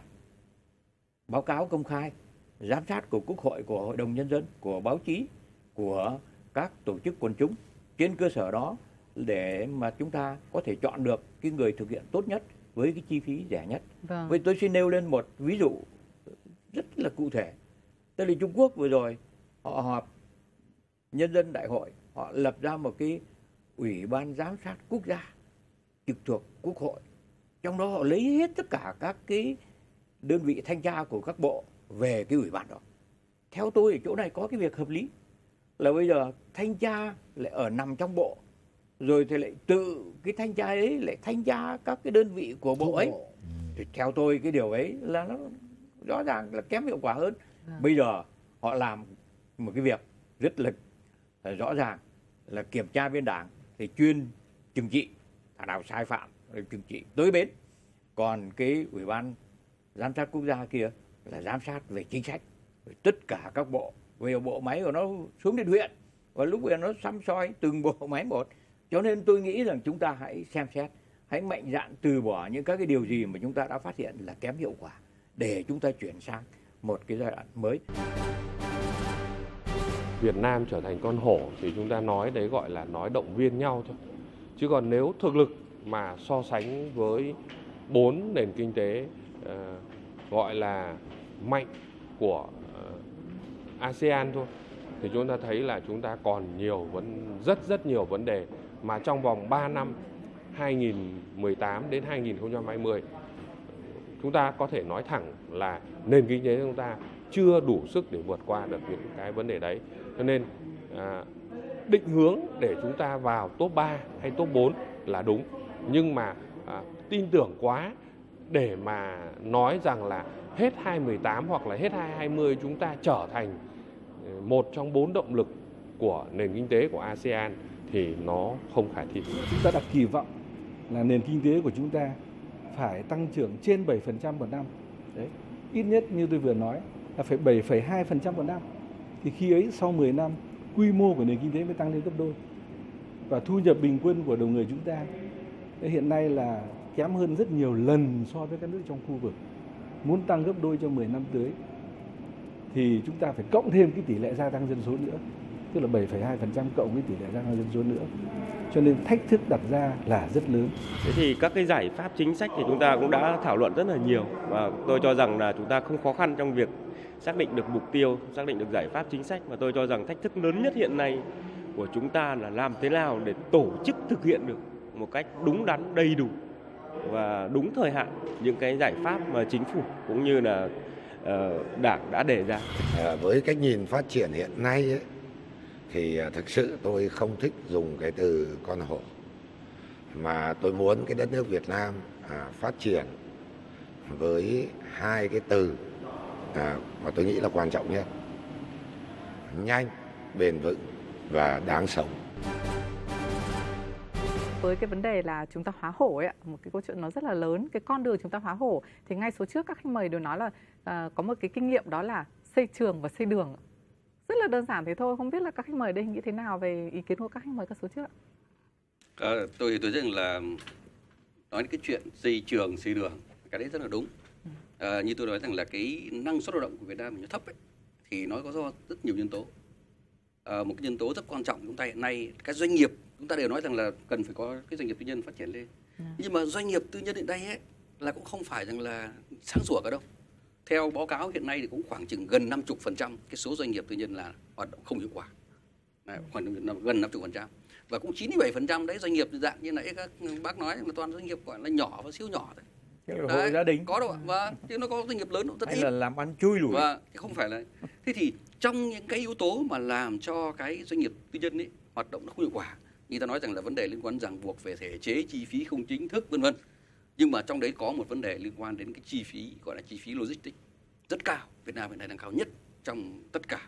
báo cáo công khai, giám sát của Quốc hội, của Hội đồng Nhân dân, của báo chí, của các tổ chức quần chúng. Trên cơ sở đó để mà chúng ta có thể chọn được cái người thực hiện tốt nhất với cái chi phí rẻ nhất. Vậy tôi xin nêu lên một ví dụ rất là cụ thể. Tức là Trung Quốc vừa rồi họ họp nhân dân đại hội, họ lập ra một cái ủy ban giám sát quốc gia trực thuộc Quốc hội. Trong đó họ lấy hết tất cả các cái đơn vị thanh tra của các bộ về cái ủy ban đó. Theo tôi ở chỗ này có cái việc hợp lý là bây giờ thanh tra lại ở nằm trong bộ, rồi thì lại tự cái thanh tra ấy lại thanh tra các cái đơn vị của bộ ấy. Thì theo tôi cái điều ấy là nó rõ ràng là kém hiệu quả hơn. Bây giờ họ làm một cái việc rất là rõ ràng là kiểm tra viên đảng thì chuyên trừng trị thằng nào sai phạm rồi trừng trị tới bến. Còn cái Ủy ban giám sát quốc gia kia là giám sát về chính sách, rồi tất cả các bộ, về bộ máy của nó xuống đến huyện, và lúc này nó săm soi từng bộ máy một. Cho nên tôi nghĩ rằng chúng ta hãy xem xét, hãy mạnh dạn từ bỏ những các cái điều gì mà chúng ta đã phát hiện là kém hiệu quả để chúng ta chuyển sang một cái giai đoạn mới. Việt Nam trở thành con hổ thì chúng ta nói đấy gọi là nói động viên nhau thôi. Chứ còn nếu thực lực mà so sánh với 4 nền kinh tế gọi là mạnh của ASEAN thôi thì chúng ta thấy là chúng ta còn rất nhiều vấn đề mà trong vòng 3 năm 2018 đến 2020 chúng ta có thể nói thẳng là nền kinh tế chúng ta chưa đủ sức để vượt qua được những cái vấn đề đấy. Cho nên định hướng để chúng ta vào top 3 hay top 4 là đúng. Nhưng mà tin tưởng quá để mà nói rằng là hết 2018 hoặc là hết 2020 chúng ta trở thành một trong 4 động lực của nền kinh tế của ASEAN thì nó không khả thi. Chúng ta đặt kỳ vọng là nền kinh tế của chúng ta phải tăng trưởng trên 7% một năm. Đấy, ít nhất như tôi vừa nói là phải 7,2% một năm. Thì khi ấy sau 10 năm quy mô của nền kinh tế mới tăng lên gấp đôi. Và thu nhập bình quân của đầu người chúng ta hiện nay là kém hơn rất nhiều lần so với các nước trong khu vực. Muốn tăng gấp đôi trong 10 năm tới thì chúng ta phải cộng thêm cái tỷ lệ gia tăng dân số nữa, tức là 7,2% cộng với tỷ lệ gia tăng dân số nữa. Cho nên thách thức đặt ra là rất lớn. Thế thì các cái giải pháp chính sách thì chúng ta cũng đã thảo luận rất là nhiều, và tôi cho rằng là chúng ta không khó khăn trong việc xác định được mục tiêu, xác định được giải pháp chính sách, và tôi cho rằng thách thức lớn nhất hiện nay của chúng ta là làm thế nào để tổ chức thực hiện được một cách đúng đắn, đầy đủ và đúng thời hạn những cái giải pháp mà chính phủ cũng như là Đảng đã đề ra. Với cách nhìn phát triển hiện nay ấy, thì thực sự tôi không thích dùng cái từ con hổ, mà tôi muốn cái đất nước Việt Nam phát triển với hai cái từ mà tôi nghĩ là quan trọng nhất: nhanh, bền vững và đáng sống. Với cái vấn đề là chúng ta hóa hổ ấy, một cái câu chuyện nó rất là lớn, cái con đường chúng ta hóa hổ thì ngay số trước các khách mời đều nói là có một cái kinh nghiệm đó là xây trường và xây đường. Rất là đơn giản thế thôi, không biết là các khách mời đây nghĩ thế nào về ý kiến của các khách mời các số trước? Tôi rằng là nói cái chuyện xây trường, xây đường, cái đấy rất là đúng. Như tôi nói rằng là cái năng suất lao động của Việt Nam nó thấp ấy, thì nó có do rất nhiều nhân tố. Một cái nhân tố rất quan trọng chúng ta hiện nay, các doanh nghiệp chúng ta đều nói rằng là cần phải có cái doanh nghiệp tư nhân phát triển lên. Nhưng mà doanh nghiệp tư nhân hiện nay ấy là cũng không phải rằng là sáng sủa cả đâu. Theo báo cáo hiện nay thì cũng khoảng chừng gần 50% cái số doanh nghiệp tư nhân là hoạt động không hiệu quả. Khoảng gần 50%. Và cũng 97% đấy doanh nghiệp dạng như nãy các bác nói là toàn doanh nghiệp gọi là nhỏ và siêu nhỏ thôi. Hộ gia đình có đâu ạ? Vâng, chứ nó có doanh nghiệp lớn rất ít. Hay là làm ăn chui lủi. Vâng, không phải là. Thế thì trong những cái yếu tố mà làm cho cái doanh nghiệp tư nhân ấy hoạt động nó không hiệu quả, như ta nói rằng là vấn đề liên quan ràng buộc về thể chế, chi phí không chính thức vân vân. Nhưng mà trong đấy có một vấn đề liên quan đến cái chi phí gọi là chi phí logistics rất cao. Việt Nam hiện nay đang cao nhất trong tất cả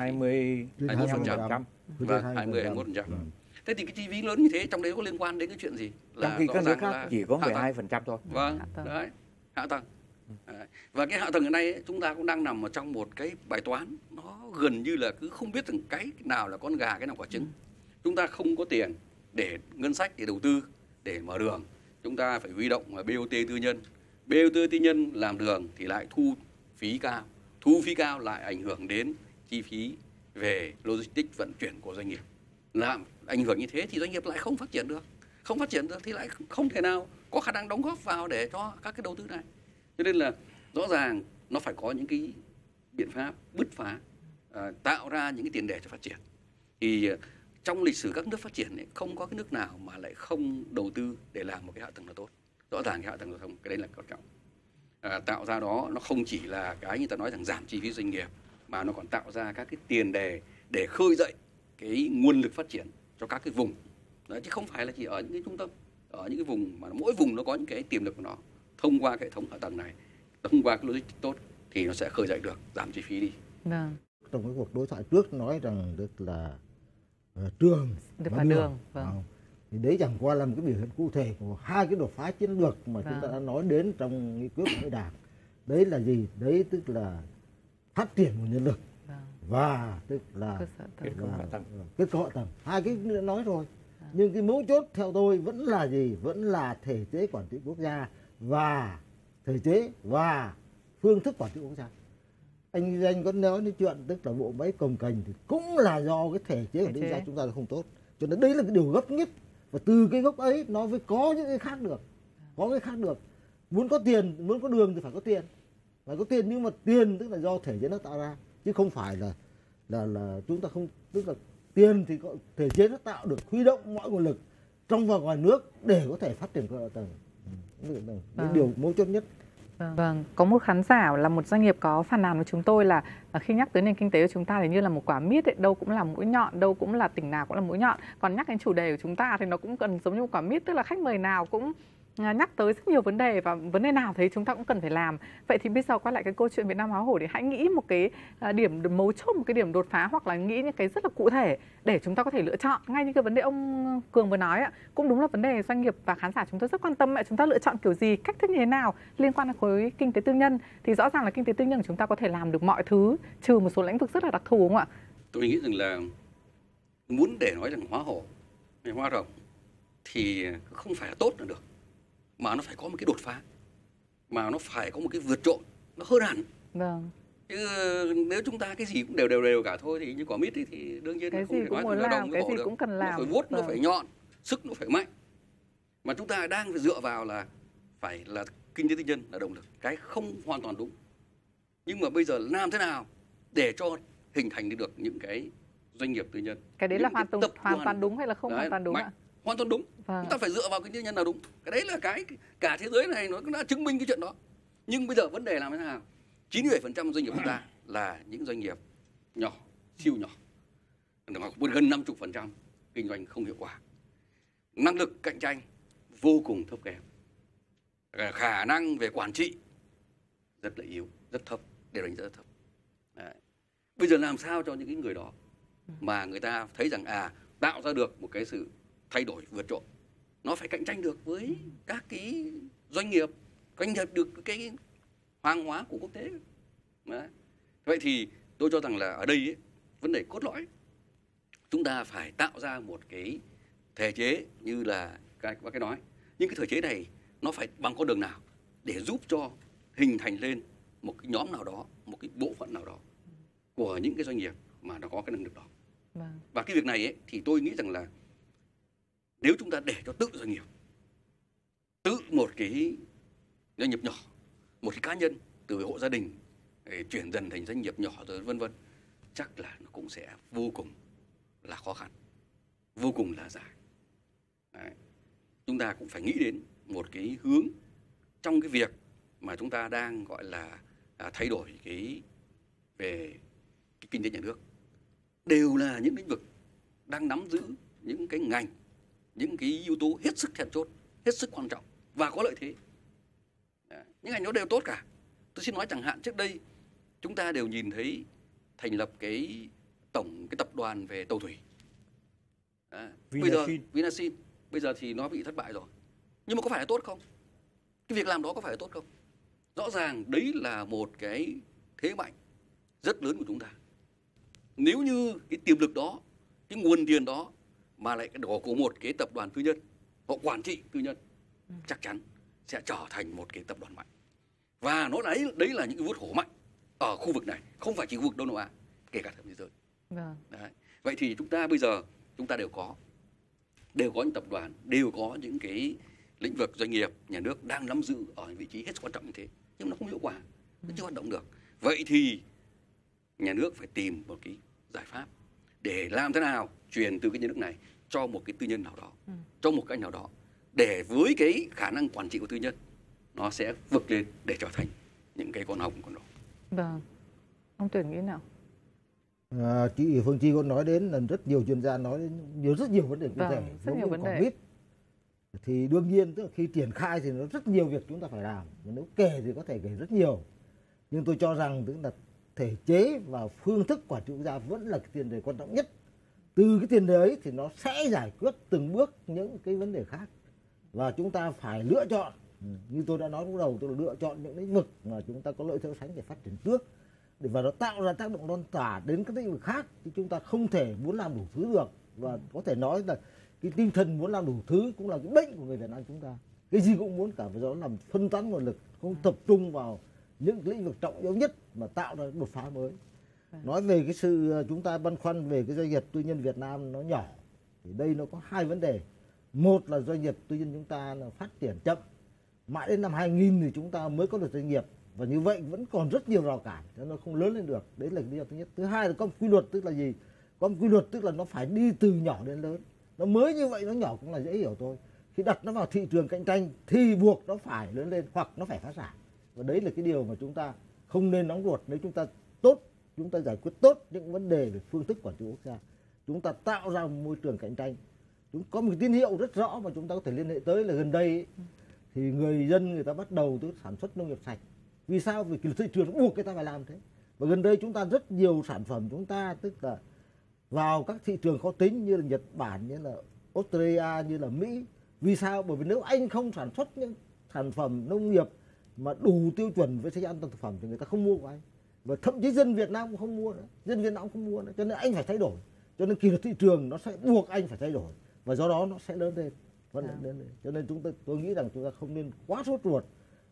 21%. Vâng, 21%. Thế thì cái chi phí lớn như thế trong đấy có liên quan đến cái chuyện gì? Trong khi các nước khác chỉ có 12% thôi. Vâng, đấy, hạ tầng. Đấy. Và cái hạ tầng hiện nay ấy, chúng ta cũng đang nằm ở trong một cái bài toán nó gần như là cứ không biết rằng cái nào là con gà, cái nào quả trứng. Chúng ta không có tiền để ngân sách để đầu tư, để mở đường. Chúng ta phải huy động BOT tư nhân. BOT tư nhân làm đường thì lại thu phí cao. Thu phí cao lại ảnh hưởng đến chi phí về logistics vận chuyển của doanh nghiệp. Làm ảnh hưởng như thế thì doanh nghiệp lại không phát triển được. Không phát triển được thì lại không thể nào có khả năng đóng góp vào để cho các cái đầu tư này. Cho nên là rõ ràng nó phải có những cái biện pháp bứt phá, tạo ra những cái tiền đề cho phát triển. Thì trong lịch sử các nước phát triển ấy, không có cái nước nào mà lại không đầu tư để làm một cái hạ tầng là tốt. Rõ ràng cái hạ tầng giao thông, cái đấy là quan trọng. Tạo ra đó nó không chỉ là cái như ta nói rằng giảm chi phí doanh nghiệp, mà nó còn tạo ra các cái tiền đề để khơi dậy cái nguồn lực phát triển cho các cái vùng. Đấy, chứ không phải là chỉ ở những cái trung tâm, ở những cái vùng mà mỗi vùng nó có những cái tiềm lực của nó. thông qua cái hệ thống hạ tầng này, thông qua cái logistics tốt thì nó sẽ khơi dậy được, giảm chi phí đi. Vâng. Trong cái cuộc đối thoại trước nói rằng tức là trường và đường. Vâng. Thì đấy chẳng qua là một cái biểu hiện cụ thể của hai cái đột phá chiến lược mà chúng ta đã nói đến trong nghị quyết của Hội Đảng. Đấy là gì? Đấy tức là phát triển nguồn nhân lực và tức là kết cấu hạ tầng. Hai cái nữa nói rồi. Nhưng cái mấu chốt theo tôi vẫn là gì? Vẫn là thể chế quản trị quốc gia và thể chế và phương thức quản trị quốc gia. Anh có nói đến chuyện tức là bộ máy cồng kềnh thì cũng là do cái thể chế quản trị quốc gia chúng ta là không tốt. Cho nên đấy là cái điều gốc nhất. Và từ cái gốc ấy nó mới có những cái khác được. Có cái khác được. Muốn có tiền, muốn có đường thì phải có tiền. Phải có tiền, nhưng mà tiền tức là do thể chế nó tạo ra, chứ không phải là chúng ta không, tức là tiền thì có, thể chế nó tạo được, huy động mọi nguồn lực trong và ngoài nước để có thể phát triển cơ hạ tầng. Đấy điều mấu chốt nhất. Vâng, có một khán giả là một doanh nghiệp có phàn nàn với chúng tôi là khi nhắc tới nền kinh tế của chúng ta thì như là một quả mít ấy, đâu cũng là mũi nhọn, đâu cũng là tỉnh nào cũng là mũi nhọn. Còn nhắc đến chủ đề của chúng ta thì nó cũng cần giống như một quả mít, tức là khách mời nào cũng nhắc tới rất nhiều vấn đề và vấn đề nào thấy chúng ta cũng cần phải làm. Vậy thì bây giờ quay lại cái câu chuyện Việt Nam hóa hổ thì hãy nghĩ một cái điểm mấu chốt, một cái điểm đột phá, hoặc là nghĩ những cái rất là cụ thể để chúng ta có thể lựa chọn. Ngay như cái vấn đề ông Cường vừa nói ạ, cũng đúng là vấn đề doanh nghiệp và khán giả chúng tôi rất quan tâm. Chúng ta lựa chọn kiểu gì, cách thức như thế nào liên quan đến khối kinh tế tư nhân thì rõ ràng là kinh tế tư nhân của chúng ta có thể làm được mọi thứ trừ một số lĩnh vực rất là đặc thù, đúng không ạ? Tôi nghĩ rằng là muốn để nói rằng hóa hổ hay hoa rồng thì không phải là tốt là được, mà nó phải có một cái đột phá, mà nó phải có một cái vượt trội, nó hơn hẳn. Vâng. Chứ nếu chúng ta cái gì cũng đều cả thôi thì như quả mít ấy, thì đương nhiên cái nó không gì thể cũng nói muốn là làm, đồng cái gì được. cũng cần làm. Nó phải vuốt, nó phải nhọn, sức nó phải mạnh. Mà chúng ta đang phải dựa vào là phải là kinh tế tư nhân là động lực, cái không hoàn toàn đúng. Nhưng mà bây giờ làm thế nào để cho hình thành được những cái doanh nghiệp tư nhân? Cái đấy là hoàn toàn đúng hay là không hoàn toàn đúng ạ? Hoàn toàn đúng. Chúng ta phải dựa vào cái tư nhân là đúng. Cái đấy là cái cả thế giới này nó đã chứng minh cái chuyện đó. Nhưng bây giờ vấn đề làm thế nào? 97% doanh nghiệp của chúng ta là những doanh nghiệp nhỏ, siêu nhỏ. Gần 50% kinh doanh không hiệu quả. Năng lực cạnh tranh vô cùng thấp kém. Khả năng về quản trị rất là yếu, rất thấp, đều đánh rất thấp. Đấy. Bây giờ làm sao cho những cái người đó mà người ta thấy rằng tạo ra được một cái sự thay đổi vượt trội, nó phải cạnh tranh được với các cái doanh nghiệp, cạnh tranh được cái hàng hóa của quốc tế. Đấy. Vậy thì tôi cho rằng là ở đây ấy, vấn đề cốt lõi chúng ta phải tạo ra một cái thể chế như là cái nói, nhưng cái thể chế này nó phải bằng con đường nào để giúp cho hình thành lên một cái nhóm nào đó, một cái bộ phận nào đó của những cái doanh nghiệp mà nó có cái năng lực đó. Vâng. Và cái việc này ấy, thì tôi nghĩ rằng là nếu chúng ta để cho tự doanh nghiệp, tự một cái doanh nghiệp nhỏ, một cái cá nhân từ hộ gia đình để chuyển dần thành doanh nghiệp nhỏ rồi vân vân, chắc là nó cũng sẽ vô cùng là khó khăn, vô cùng là dài. Đấy. Chúng ta cũng phải nghĩ đến một cái hướng trong cái việc mà chúng ta đang gọi là thay đổi cái về cái kinh tế nhà nước, đều là những lĩnh vực đang nắm giữ những cái ngành, những cái yếu tố hết sức then chốt, hết sức quan trọng và có lợi thế. Đấy. Những ngành đó đều tốt cả. Tôi xin nói chẳng hạn trước đây chúng ta đều nhìn thấy thành lập cái tập đoàn về tàu thủy. Bây giờ Vinasin bây giờ thì nó bị thất bại rồi. Nhưng mà có phải là tốt không? Cái việc làm đó có phải là tốt không? Rõ ràng đấy là một cái thế mạnh rất lớn của chúng ta. Nếu như cái tiềm lực đó, cái nguồn tiền đó mà lại đổ của một cái tập đoàn tư nhân, họ quản trị tư nhân, chắc chắn sẽ trở thành một cái tập đoàn mạnh. Và nó đấy là những cái vuốt hổ mạnh ở khu vực này, không phải chỉ khu vực Đông Nam Á, kể cả thế giới. Vâng. Đấy. Vậy thì chúng ta bây giờ chúng ta đều có những tập đoàn, đều có những cái lĩnh vực doanh nghiệp nhà nước đang nắm giữ ở vị trí hết sức quan trọng như thế, nhưng nó không hiệu quả, nó chưa hoạt động được. Vậy thì nhà nước phải tìm một cái giải pháp để làm thế nào truyền từ cái nhà nước này cho một cái tư nhân nào đó, cho một cái nào đó, để với cái khả năng quản trị của tư nhân nó sẽ vượt lên để trở thành những cái con hồng con đỏ. Vâng. Ông Tuyển nghĩ nào? Chị Phương Chi có nói đến là rất nhiều chuyên gia nói đến rất nhiều vấn đề cụ thể. Rất nhiều vấn đề. thì đương nhiên tức là khi triển khai thì nó rất nhiều việc chúng ta phải làm, và nếu kể thì có thể kể rất nhiều, nhưng tôi cho rằng tức là thể chế và phương thức quản trị quốc gia vẫn là cái tiền đề quan trọng nhất. Từ cái tiền đề ấy thì nó sẽ giải quyết từng bước những cái vấn đề khác, và chúng ta phải lựa chọn, như tôi đã nói lúc đầu, tức là lựa chọn những lĩnh vực mà chúng ta có lợi thế so sánh để phát triển trước, và nó tạo ra tác động lan tỏa đến các lĩnh vực khác. Chứ chúng ta không thể muốn làm đủ thứ được, và có thể nói là cái tinh thần muốn làm đủ thứ cũng là cái bệnh của người Việt Nam chúng ta. Cái gì cũng muốn cả, và do đó làm phân tán nguồn lực, không tập trung vào những lĩnh vực trọng yếu nhất mà tạo ra đột phá mới. Nói về cái sự chúng ta băn khoăn về cái doanh nghiệp tư nhân Việt Nam nó nhỏ, thì đây nó có hai vấn đề. Một là doanh nghiệp tư nhân chúng ta là phát triển chậm, mãi đến năm 2000 thì chúng ta mới có được doanh nghiệp, và như vậy vẫn còn rất nhiều rào cản, cho nó không lớn lên được. Đấy là lý do thứ nhất. Thứ hai là có một quy luật, tức là gì? Có một quy luật tức là nó phải đi từ nhỏ đến lớn. Nó mới như vậy, nó nhỏ cũng là dễ hiểu thôi. Khi đặt nó vào thị trường cạnh tranh thì buộc nó phải lớn lên hoặc nó phải phá sản. Và đấy là cái điều mà chúng ta không nên nóng ruột. Nếu chúng ta tốt, chúng ta giải quyết tốt những vấn đề về phương thức quản trị quốc gia, chúng ta tạo ra một môi trường cạnh tranh. Chúng có một tín hiệu rất rõ mà chúng ta có thể liên hệ tới là gần đây ấy, thì người dân người ta bắt đầu từ sản xuất nông nghiệp sạch. Vì sao? Vì thị trường buộc người ta phải làm thế. Và gần đây chúng ta rất nhiều sản phẩm chúng ta tức là vào các thị trường khó tính như là Nhật Bản, như là Australia, như là Mỹ. Vì sao? Bởi vì nếu anh không sản xuất những sản phẩm nông nghiệp mà đủ tiêu chuẩn về an toàn thực phẩm thì người ta không mua của anh. Và thậm chí dân Việt Nam cũng không mua nữa. Dân Việt Nam cũng không mua nữa. Cho nên anh phải thay đổi. Cho nên kỷ luật thị trường nó sẽ buộc anh phải thay đổi. Và do đó nó sẽ lớn lên. Vẫn lớn lên. Cho nên tôi nghĩ rằng chúng ta không nên quá sốt ruột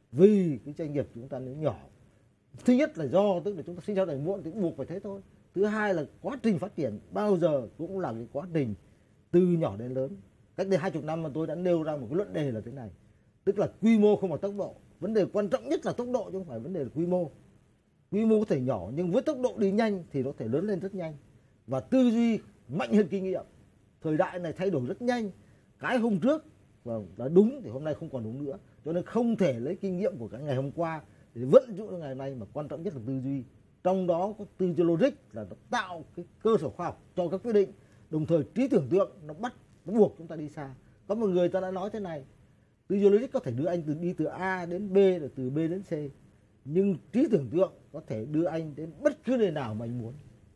vì cái doanh nghiệp chúng ta nếu nhỏ. Thứ nhất là do tức là chúng ta sinh ra đời muộn thì buộc phải thế thôi. Thứ hai là quá trình phát triển bao giờ cũng là cái quá trình từ nhỏ đến lớn. Cách đây 20 năm mà tôi đã nêu ra một cái luận đề là thế này. Tức là quy mô không phải tốc độ. Vấn đề quan trọng nhất là tốc độ chứ không phải vấn đề là quy mô. Quy mô có thể nhỏ nhưng với tốc độ đi nhanh thì nó có thể lớn lên rất nhanh. Và tư duy mạnh hơn kinh nghiệm. Thời đại này thay đổi rất nhanh. Cái hôm trước là đúng thì hôm nay không còn đúng nữa. Cho nên không thể lấy kinh nghiệm của cái ngày hôm qua để vận dụng ngày hôm nay, mà quan trọng nhất là tư duy. Trong đó có tư duy logic là nó tạo cái cơ sở khoa học cho các quyết định. Đồng thời trí tưởng tượng nó buộc chúng ta đi xa. Có một người ta đã nói thế này, tư duy logic có thể đưa anh đi từ A đến B, rồi từ B đến C. Nhưng trí tưởng tượng có thể đưa anh đến bất cứ nơi nào mà anh muốn.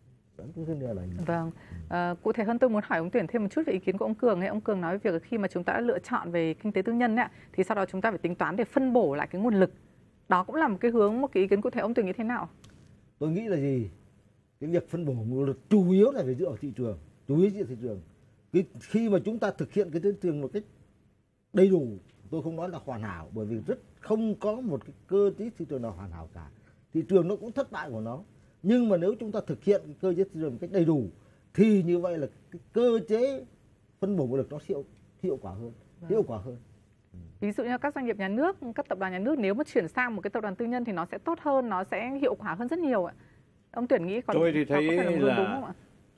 Vâng, cụ thể hơn tôi muốn hỏi ông Tuyển thêm một chút về ý kiến của ông Cường. Ông Cường nói về việc khi mà chúng ta đã lựa chọn về kinh tế tư nhân ấy, thì sau đó chúng ta phải tính toán để phân bổ lại cái nguồn lực. Đó cũng là một cái hướng, một cái ý kiến cụ thể. Ông Tuyển nghĩ thế nào? Tôi nghĩ là gì? Cái việc phân bổ nguồn lực chủ yếu là phải dựa vào thị trường. Chủ yếu dựa vào thị trường. Khi mà chúng ta thực hiện cái thị trường một cách đầy đủ, tôi không nói là hoàn hảo, bởi vì không có một cái cơ chế thị trường nào hoàn hảo cả. Thị trường nó cũng thất bại của nó. Nhưng mà nếu chúng ta thực hiện cái cơ chế thị trường một cách đầy đủ thì như vậy là cái cơ chế phân bổ nguồn lực nó hiệu quả hơn. Hiệu quả hơn. Ví dụ như các doanh nghiệp nhà nước, các tập đoàn nhà nước nếu mà chuyển sang một cái tập đoàn tư nhân thì nó sẽ tốt hơn, nó sẽ hiệu quả hơn rất nhiều ạ. Ông Tuyển nghĩ tôi thì thấy là đúng không ạ?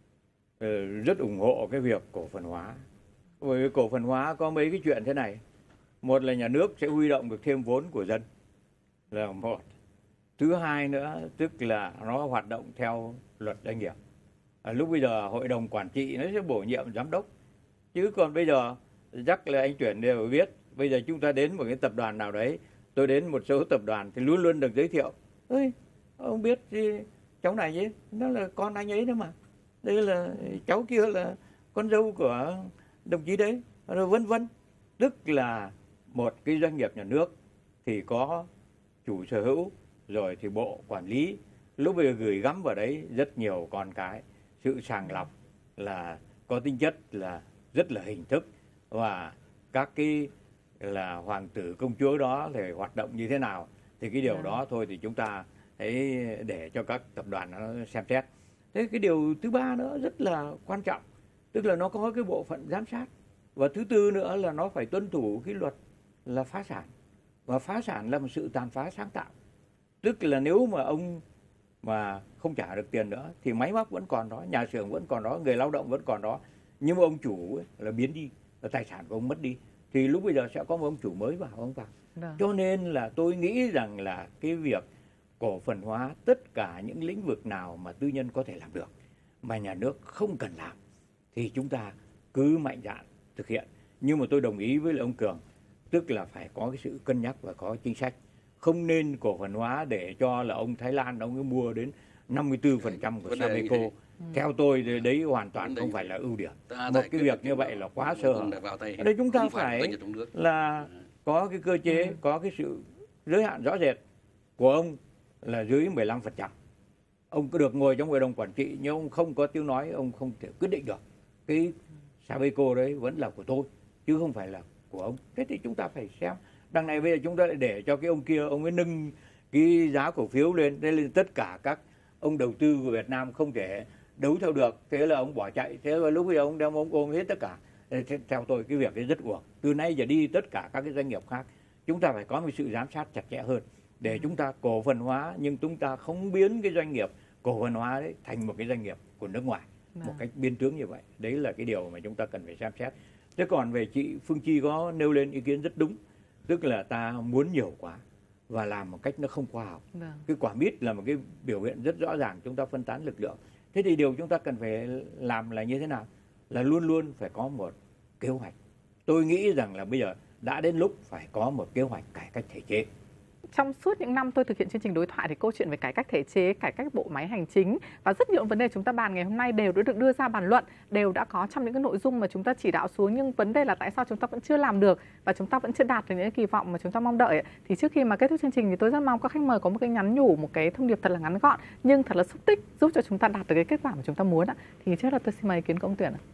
Rất ủng hộ cái việc cổ phần hóa. Bởi vì cổ phần hóa có mấy cái chuyện thế này. Một là nhà nước sẽ huy động được thêm vốn của dân là một. Thứ hai nữa tức là nó hoạt động theo luật doanh nghiệp. Lúc bây giờ hội đồng quản trị nó sẽ bổ nhiệm giám đốc. Chứ còn bây giờ chắc là anh Tuyển đều biết, bây giờ chúng ta đến một cái tập đoàn nào đấy, tôi đến một số tập đoàn thì luôn luôn được giới thiệu. Ơi, ông biết gì, cháu này chứ, nó là con anh ấy đó mà. Đây là cháu kia là con dâu của đồng chí đấy, rồi vân vân. Tức là một cái doanh nghiệp nhà nước thì có chủ sở hữu, rồi thì bộ quản lý, lúc bây giờ gửi gắm vào đấy rất nhiều con cái. Sự sàng lọc là có tính chất là rất là hình thức, và các cái là hoàng tử công chúa đó thì hoạt động như thế nào, thì cái điều đó thôi thì chúng ta hãy để cho các tập đoàn nó xem xét. Thế cái điều thứ ba nữa rất là quan trọng, tức là nó có cái bộ phận giám sát. Và thứ tư nữa là nó phải tuân thủ cái luật là phá sản. Và phá sản là một sự tàn phá sáng tạo. Tức là nếu mà ông mà không trả được tiền nữa thì máy móc vẫn còn đó, nhà xưởng vẫn còn đó, người lao động vẫn còn đó. Nhưng mà ông chủ ấy là biến đi, là tài sản của ông mất đi, thì lúc bây giờ sẽ có một ông chủ mới vào, ông vào. Cho nên là tôi nghĩ rằng là cái việc cổ phần hóa tất cả những lĩnh vực nào mà tư nhân có thể làm được mà nhà nước không cần làm thì chúng ta cứ mạnh dạn thực hiện. Nhưng mà tôi đồng ý với lại ông Cường, tức là phải có cái sự cân nhắc và có chính sách. Không nên cổ phần hóa để cho là ông Thái Lan ông ấy mua đến 54% của Sabeco. Theo tôi đấy hoàn toàn không phải là ưu điểm. Một cái việc như vậy là quá sơ hở. Ở đây chúng ta phải là có cái cơ chế, có cái sự giới hạn rõ rệt của ông là dưới 15%. Ông cứ được ngồi trong hội đồng quản trị nhưng ông không có tiếng nói, ông không thể quyết định được. Cái Sabeco đấy vẫn là của tôi chứ không phải là của ông. Thế thì chúng ta phải xem. Đằng này bây giờ chúng ta lại để cho cái ông kia ông ấy nâng cái giá cổ phiếu lên, thế nên tất cả các ông đầu tư của Việt Nam không thể đấu theo được, thế là ông bỏ chạy, thế là lúc bây giờ ông đem ông ôm hết tất cả. Theo tôi cái việc đấy rất uổng. Từ nay giờ đi tất cả các cái doanh nghiệp khác chúng ta phải có một sự giám sát chặt chẽ hơn để chúng ta cổ phần hóa, nhưng chúng ta không biến cái doanh nghiệp cổ phần hóa đấy thành một cái doanh nghiệp của nước ngoài một cách biên tướng như vậy. Đấy là cái điều mà chúng ta cần phải xem xét. Thế còn về chị Phương Chi có nêu lên ý kiến rất đúng, tức là ta muốn nhiều quá và làm một cách nó không khoa học. Cái quả mít là một cái biểu hiện rất rõ ràng chúng ta phân tán lực lượng. Thế thì điều chúng ta cần phải làm là như thế nào? Là luôn luôn phải có một kế hoạch. Tôi nghĩ rằng là bây giờ đã đến lúc phải có một kế hoạch cải cách thể chế. Trong suốt những năm tôi thực hiện chương trình đối thoại thì câu chuyện về cải cách thể chế, cải cách bộ máy hành chính và rất nhiều vấn đề chúng ta bàn ngày hôm nay đều đã được đưa ra bàn luận, đều đã có trong những cái nội dung mà chúng ta chỉ đạo xuống, nhưng vấn đề là tại sao chúng ta vẫn chưa làm được và chúng ta vẫn chưa đạt được những kỳ vọng mà chúng ta mong đợi. Thì trước khi mà kết thúc chương trình thì tôi rất mong các khách mời có một cái nhắn nhủ, một cái thông điệp thật là ngắn gọn nhưng thật là xúc tích giúp cho chúng ta đạt được cái kết quả mà chúng ta muốn ạ. Thì trước là tôi xin mời ý kiến của ông Tuyển ạ.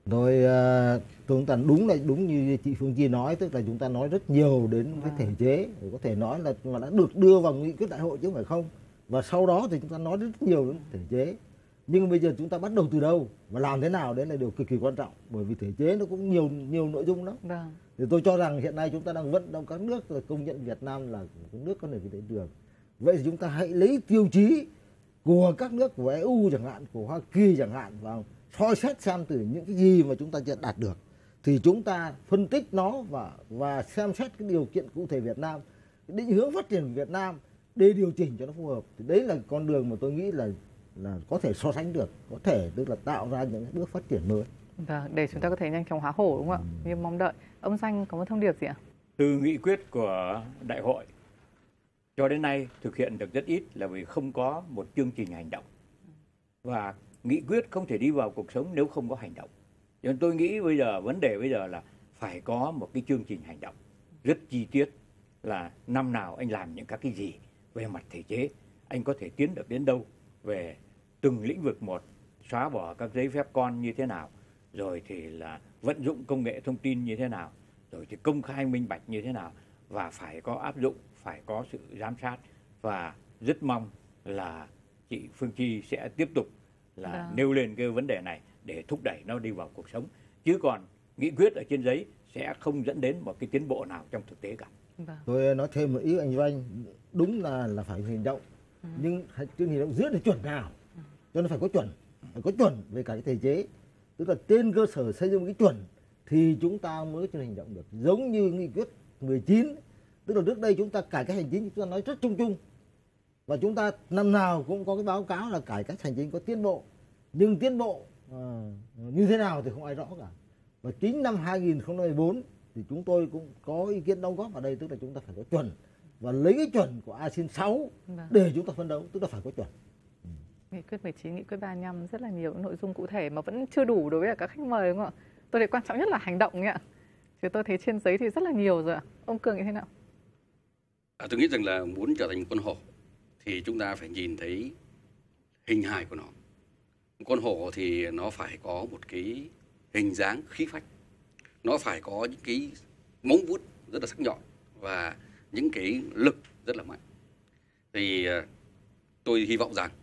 Chúng ta đúng như chị Phương Chi nói, tức là chúng ta nói rất nhiều đến cái thể chế, có thể nói là mà đã được đưa vào nghị quyết đại hội chứ không phải không, và sau đó thì chúng ta nói rất nhiều đến thể chế. Nhưng bây giờ chúng ta bắt đầu từ đâu và làm thế nào, đấy là điều cực kỳ quan trọng, bởi vì thể chế nó cũng nhiều nội dung lắm. Thì tôi cho rằng hiện nay chúng ta đang vận động các nước là công nhận Việt Nam là một nước có nền kinh tế được. Vậy thì chúng ta hãy lấy tiêu chí của các nước của EU chẳng hạn, của Hoa Kỳ chẳng hạn, và soi xét xem từ những cái gì mà chúng ta chưa đạt được thì chúng ta phân tích nó và xem xét cái điều kiện cụ thể Việt Nam, định hướng phát triển của Việt Nam để điều chỉnh cho nó phù hợp. Thì đấy là con đường mà tôi nghĩ là có thể so sánh được, có thể tức là tạo ra những bước phát triển mới. Để chúng ta có thể nhanh chóng hóa hổ, đúng không ạ? Như mong đợi. Ông Danh có một thông điệp gì ạ? Từ nghị quyết của đại hội cho đến nay thực hiện được rất ít là vì không có một chương trình hành động, và nghị quyết không thể đi vào cuộc sống nếu không có hành động. Cho nên tôi nghĩ bây giờ vấn đề bây giờ là phải có một cái chương trình hành động rất chi tiết, là năm nào anh làm những các cái gì về mặt thể chế, anh có thể tiến được đến đâu về từng lĩnh vực một, xóa bỏ các giấy phép con như thế nào, rồi thì là vận dụng công nghệ thông tin như thế nào, rồi thì công khai minh bạch như thế nào, và phải có áp dụng, phải có sự giám sát. Và rất mong là chị Phương Chi sẽ tiếp tục là nêu lên cái vấn đề này để thúc đẩy nó đi vào cuộc sống, chứ còn nghị quyết ở trên giấy sẽ không dẫn đến một cái tiến bộ nào trong thực tế cả. Tôi nói thêm một ý anh Doanh, đúng là phải hành động, nhưng chương trình động giữa thì chuẩn nào, cho nên phải có chuẩn về cả cái thể chế, tức là trên cơ sở xây dựng cái chuẩn thì chúng ta mới hành động được. Giống như nghị quyết 19, tức là trước đây chúng ta cải cách hành chính chúng ta nói rất chung chung, và chúng ta năm nào cũng có cái báo cáo là cải cách hành chính có tiến bộ, nhưng tiến bộ như thế nào thì không ai rõ cả. Và chính năm 2014 thì chúng tôi cũng có ý kiến đóng góp vào đây, tức là chúng ta phải có chuẩn và lấy cái chuẩn của ASEAN 6 để chúng ta phấn đấu, tức là phải có chuẩn. Nghị quyết 19, nghị quyết 35 rất là nhiều nội dung cụ thể mà vẫn chưa đủ đối với các khách mời, đúng không ạ? Tôi thấy quan trọng nhất là hành động nhỉ ạ. Chứ tôi thấy trên giấy thì rất là nhiều rồi ạ. Ông Cường như thế nào? Tôi nghĩ rằng là muốn trở thành một con hổ thì chúng ta phải nhìn thấy hình hài của nó. Một con hổ thì nó phải có một cái hình dáng khí phách, nó phải có những cái móng vuốt rất là sắc nhọn và những cái lực rất là mạnh. Thì tôi hy vọng rằng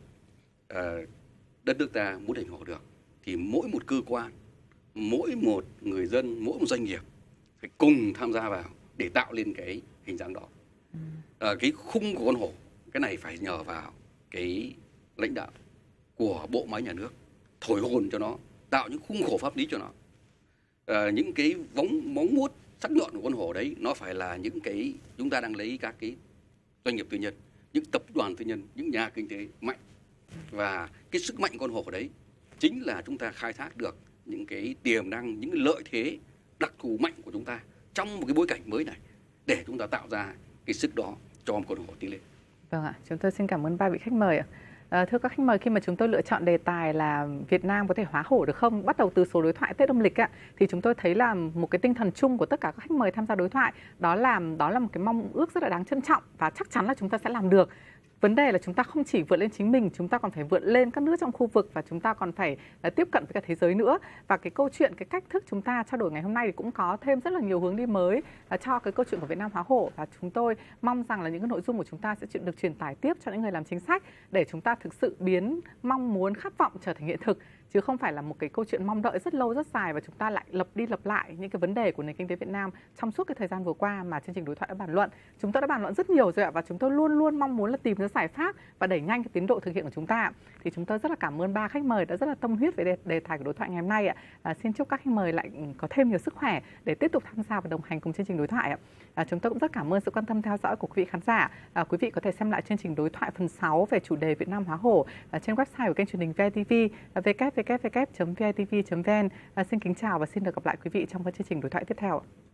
đất nước ta muốn thành hổ được thì mỗi một cơ quan, mỗi một người dân, mỗi một doanh nghiệp phải cùng tham gia vào để tạo lên cái hình dáng đó. Cái khung của con hổ, cái này phải nhờ vào cái lãnh đạo của bộ máy nhà nước thổi hồn cho nó, tạo những khung khổ pháp lý cho nó. Những cái móng vuốt sắc nhọn của con hổ đấy nó phải là những cái chúng ta đang lấy các cái doanh nghiệp tư nhân, những tập đoàn tư nhân, những nhà kinh tế mạnh, và cái sức mạnh con hổ đấy chính là chúng ta khai thác được những cái tiềm năng, những cái lợi thế đặc thù mạnh của chúng ta trong một cái bối cảnh mới này để chúng ta tạo ra cái sức đó cho một con hổ tiến lên. Vâng ạ, chúng tôi xin cảm ơn ba vị khách mời ạ. Thưa các khách mời, khi mà chúng tôi lựa chọn đề tài là Việt Nam có thể hóa hổ được không, bắt đầu từ số đối thoại Tết âm lịch ạ, thì chúng tôi thấy là một cái tinh thần chung của tất cả các khách mời tham gia đối thoại đó là một cái mong ước rất là đáng trân trọng và chắc chắn là chúng ta sẽ làm được. Vấn đề là chúng ta không chỉ vượt lên chính mình, chúng ta còn phải vượt lên các nước trong khu vực và chúng ta còn phải tiếp cận với cả thế giới nữa. Và cái câu chuyện, cái cách thức chúng ta trao đổi ngày hôm nay thì cũng có thêm rất là nhiều hướng đi mới cho cái câu chuyện của Việt Nam hóa hổ. Và chúng tôi mong rằng là những cái nội dung của chúng ta sẽ được truyền tải tiếp cho những người làm chính sách để chúng ta thực sự biến mong muốn, khát vọng trở thành hiện thực, chứ không phải là một cái câu chuyện mong đợi rất lâu rất dài và chúng ta lại lặp đi lặp lại những cái vấn đề của nền kinh tế Việt Nam trong suốt cái thời gian vừa qua mà chương trình đối thoại đã bàn luận. Chúng tôi đã bàn luận rất nhiều rồi ạ, và chúng tôi luôn luôn mong muốn là tìm ra giải pháp và đẩy nhanh cái tiến độ thực hiện của chúng ta. Thì chúng tôi rất là cảm ơn ba khách mời đã rất là tâm huyết về đề tài của đối thoại ngày hôm nay ạ. Xin chúc các khách mời lại có thêm nhiều sức khỏe để tiếp tục tham gia và đồng hành cùng chương trình đối thoại ạ. Chúng tôi cũng rất cảm ơn sự quan tâm theo dõi của quý vị khán giả. Quý vị có thể xem lại chương trình đối thoại phần 6 về chủ đề Việt Nam hóa hổ trên website của kênh truyền hình ViTV www.vitv.vn. Xin kính chào và xin được gặp lại quý vị trong các chương trình đối thoại tiếp theo.